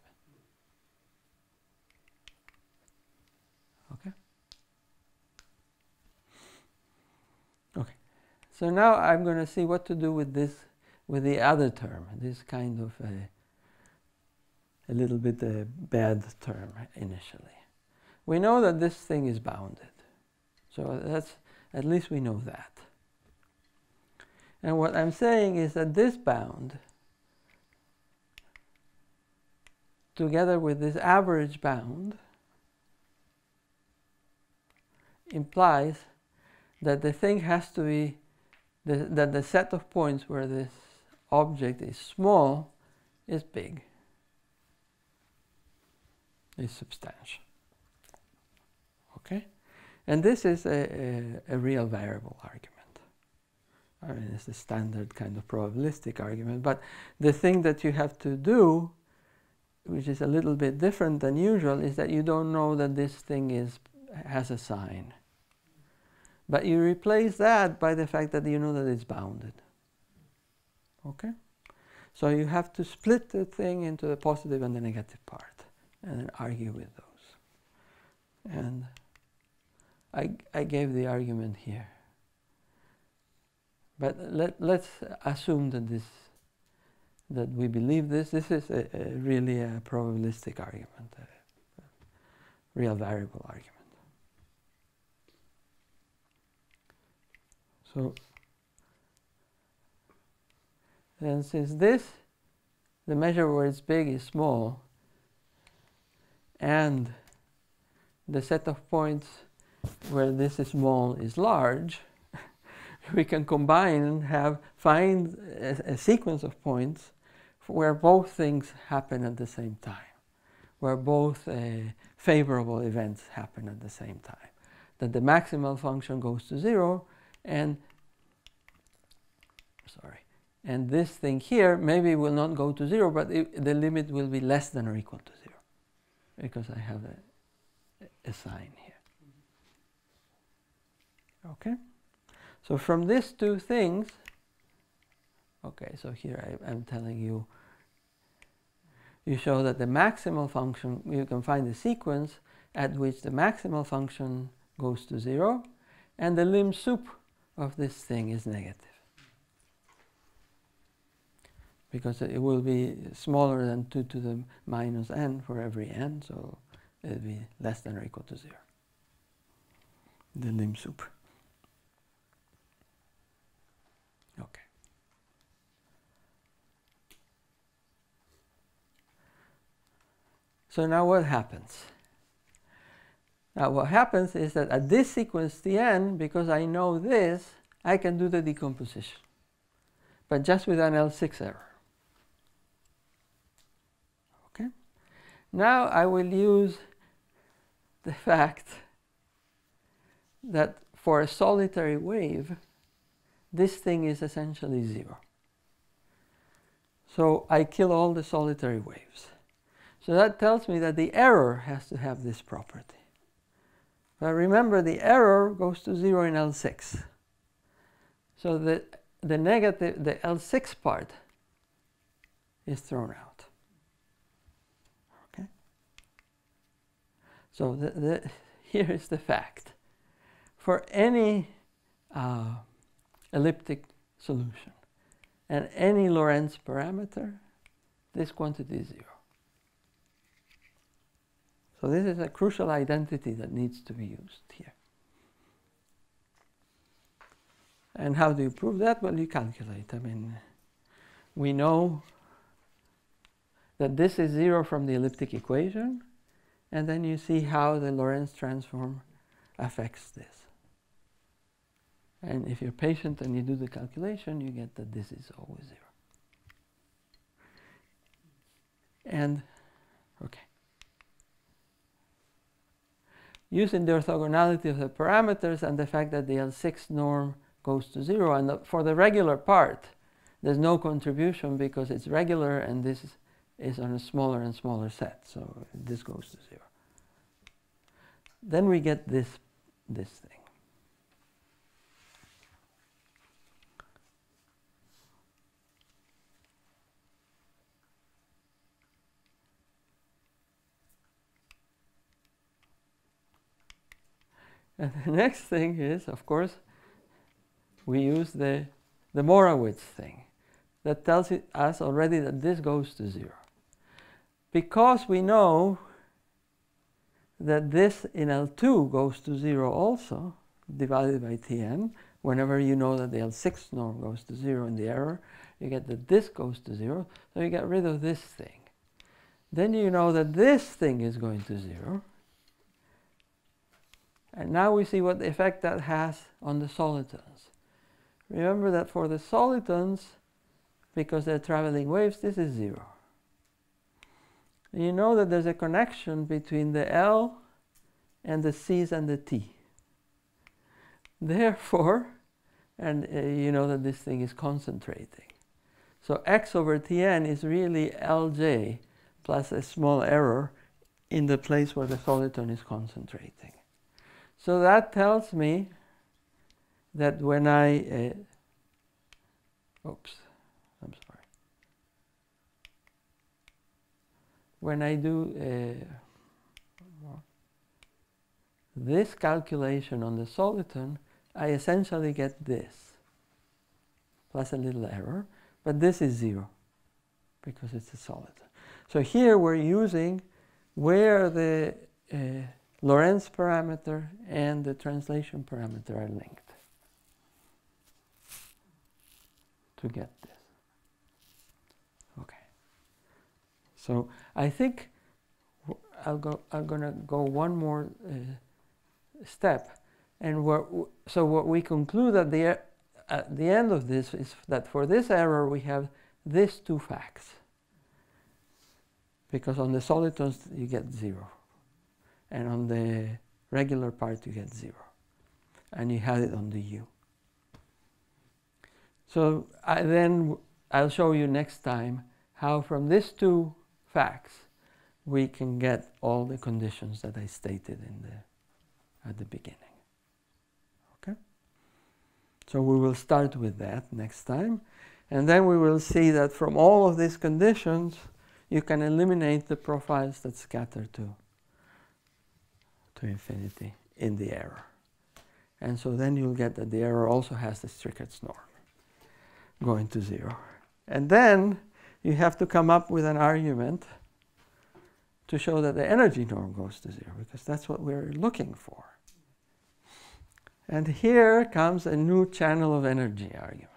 Okay? Okay. So now I'm going to see what to do with this, with the other term, this kind of a, a little bit a bad term initially. We know that this thing is bounded. So that's, at least we know that. And what I'm saying is that this bound, together with this average bound, implies that the thing has to be, the, that the set of points where this object is small is big, is substantial. Okay? And this is a, a, a real variable argument. I mean, it's a standard kind of probabilistic argument, but the thing that you have to do, which is a little bit different than usual, is that you don't know that this thing is, has a sign. But you replace that by the fact that you know that it's bounded. Okay? So you have to split the thing into the positive and the negative part, and then argue with those. And I, I gave the argument here. But let, let's assume that this, that we believe this. This is a, a really a probabilistic argument, a, a real variable argument. So then, since this, the measure where it's big is small, and the set of points where this is small is large, we can combine and have find a, a sequence of points where both things happen at the same time, where both uh, favorable events happen at the same time. That the maximal function goes to zero, and sorry, and this thing here maybe will not go to zero, but it, the limit will be less than or equal to zero, because I have a, a sign here. Okay. So from these two things, okay, so here I, I'm telling you, you show that the maximal function, you can find the sequence at which the maximal function goes to zero, and the lim sup of this thing is negative. Because it will be smaller than two to the minus n for every n, so it will be less than or equal to zero. The lim sup. Okay. So now what happens? Now what happens is that at this sequence T n, because I know this, I can do the decomposition, but just with an L six error. Okay? Now I will use the fact that for a solitary wave, this thing is essentially zero. So I kill all the solitary waves. So that tells me that the error has to have this property. But remember, the error goes to zero in L six. So the, the negative, the L six part is thrown out. Okay? So the, the, here is the fact. For any uh, elliptic solution and any Lorentz parameter, this quantity is zero. So this is a crucial identity that needs to be used here. And how do you prove that? Well, you calculate. I mean, we know that this is zero from the elliptic equation, and then you see how the Lorentz transform affects this. And if you're patient and you do the calculation, you get that this is always zero. And, okay. Using the orthogonality of the parameters and the fact that the L six norm goes to zero, and the, for the regular part, there's no contribution because it's regular and this is, is on a smaller and smaller set, so this goes to zero. Then we get this, this thing. And the next thing is, of course, we use the, the Morawitz thing that tells it, us already that this goes to zero. Because we know that this in L two goes to zero also, divided by Tn, whenever you know that the L six norm goes to zero in the error, you get that this goes to zero, so you get rid of this thing. Then you know that this thing is going to zero. And now we see what effect that has on the solitons. Remember that for the solitons, because they're traveling waves, this is zero. And you know that there's a connection between the L and the C's and the T. Therefore, and uh, you know that this thing is concentrating. So x over Tn is really Lj plus a small error in the place where the soliton is concentrating. So that tells me that when I, uh, oops, I'm sorry. When I do uh, this calculation on the soliton, I essentially get this, plus a little error, but this is zero, because it's a soliton. So here we're using where the uh, Lorentz parameter and the translation parameter are linked to get this. Okay. So I think I'll go. I'm gonna go one more uh, step, and we're, so what we conclude at the at the end of this is that for this error we have these two facts, because on the solitons you get zero. And on the regular part you get zero. And you had it on the U. So I then I'll show you next time how from these two facts we can get all the conditions that I stated in the, at the beginning. Okay? So we will start with that next time. And then we will see that from all of these conditions you can eliminate the profiles that scatter to to infinity in the error. And so then you'll get that the error also has the Strichert's norm going to zero. And then you have to come up with an argument to show that the energy norm goes to zero, because that's what we're looking for. And here comes a new channel of energy argument.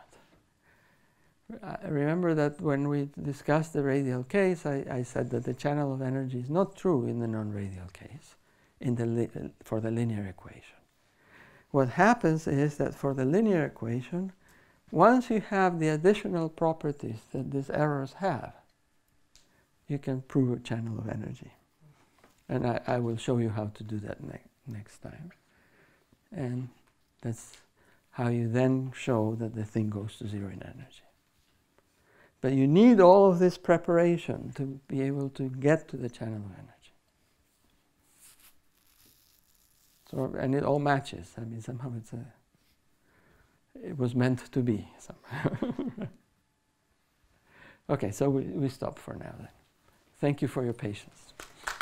I remember that when we discussed the radial case, I, I said that the channel of energy is not true in the non-radial case. In the for the linear equation. What happens is that for the linear equation, once you have the additional properties that these errors have, you can prove a channel of energy. And I, I will show you how to do that ne next time. And that's how you then show that the thing goes to zero in energy. But you need all of this preparation to be able to get to the channel of energy. So, and it all matches. I mean, somehow it's a, it was meant to be somehow. Okay, so we, we stop for now then. Thank you for your patience.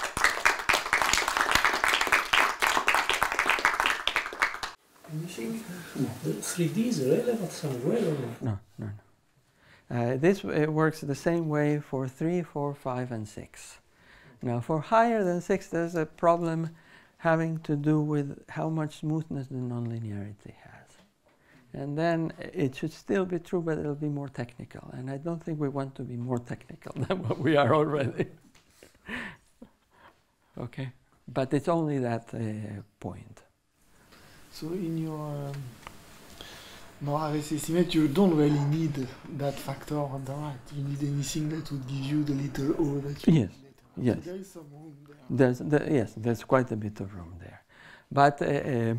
You think the three D is relevant somewhere or not? No, no, no. Uh, this it works the same way for three, four, five, and six. Now, for higher than six, there's a problem having to do with how much smoothness the nonlinearity has. And then it should still be true, but it'll be more technical. And I don't think we want to be more technical than what we are already. Okay? But it's only that uh, point. So in your um, non-radial estimate, you don't really need that factor on the right. You need anything that would give you the little O that you Yes, need later. yes. So there is some room there. There's, there, yes, there's quite a bit of room there. But uh, uh,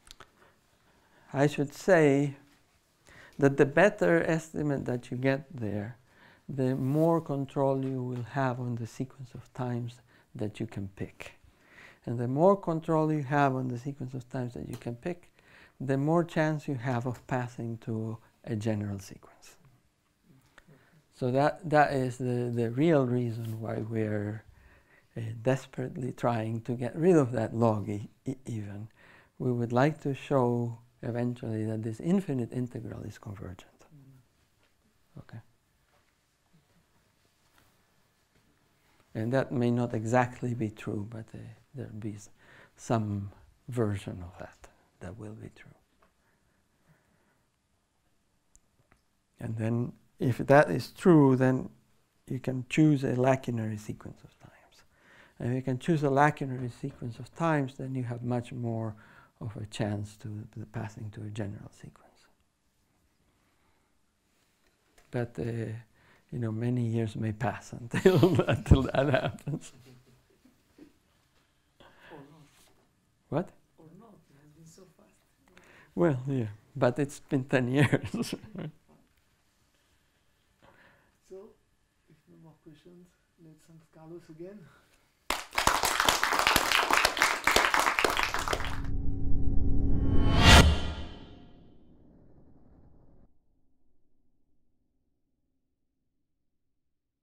I should say that the better estimate that you get there, the more control you will have on the sequence of times that you can pick. And the more control you have on the sequence of times that you can pick, the more chance you have of passing to a general sequence. So that, that is the, the real reason why we're uh, desperately trying to get rid of that log e e even. We would like to show eventually that this infinite integral is convergent. Okay. And that may not exactly be true, but uh, there'll be s some version of that that will be true. And then if that is true, then you can choose a lacunary sequence of times. And if you can choose a lacunary sequence of times, then you have much more of a chance to the passing to a general sequence. But uh, you know, many years may pass until until that happens. Or not. What? Or not. It has been so fast. Well, yeah, but it's been ten years. So, if no more questions, let's thank Carlos again.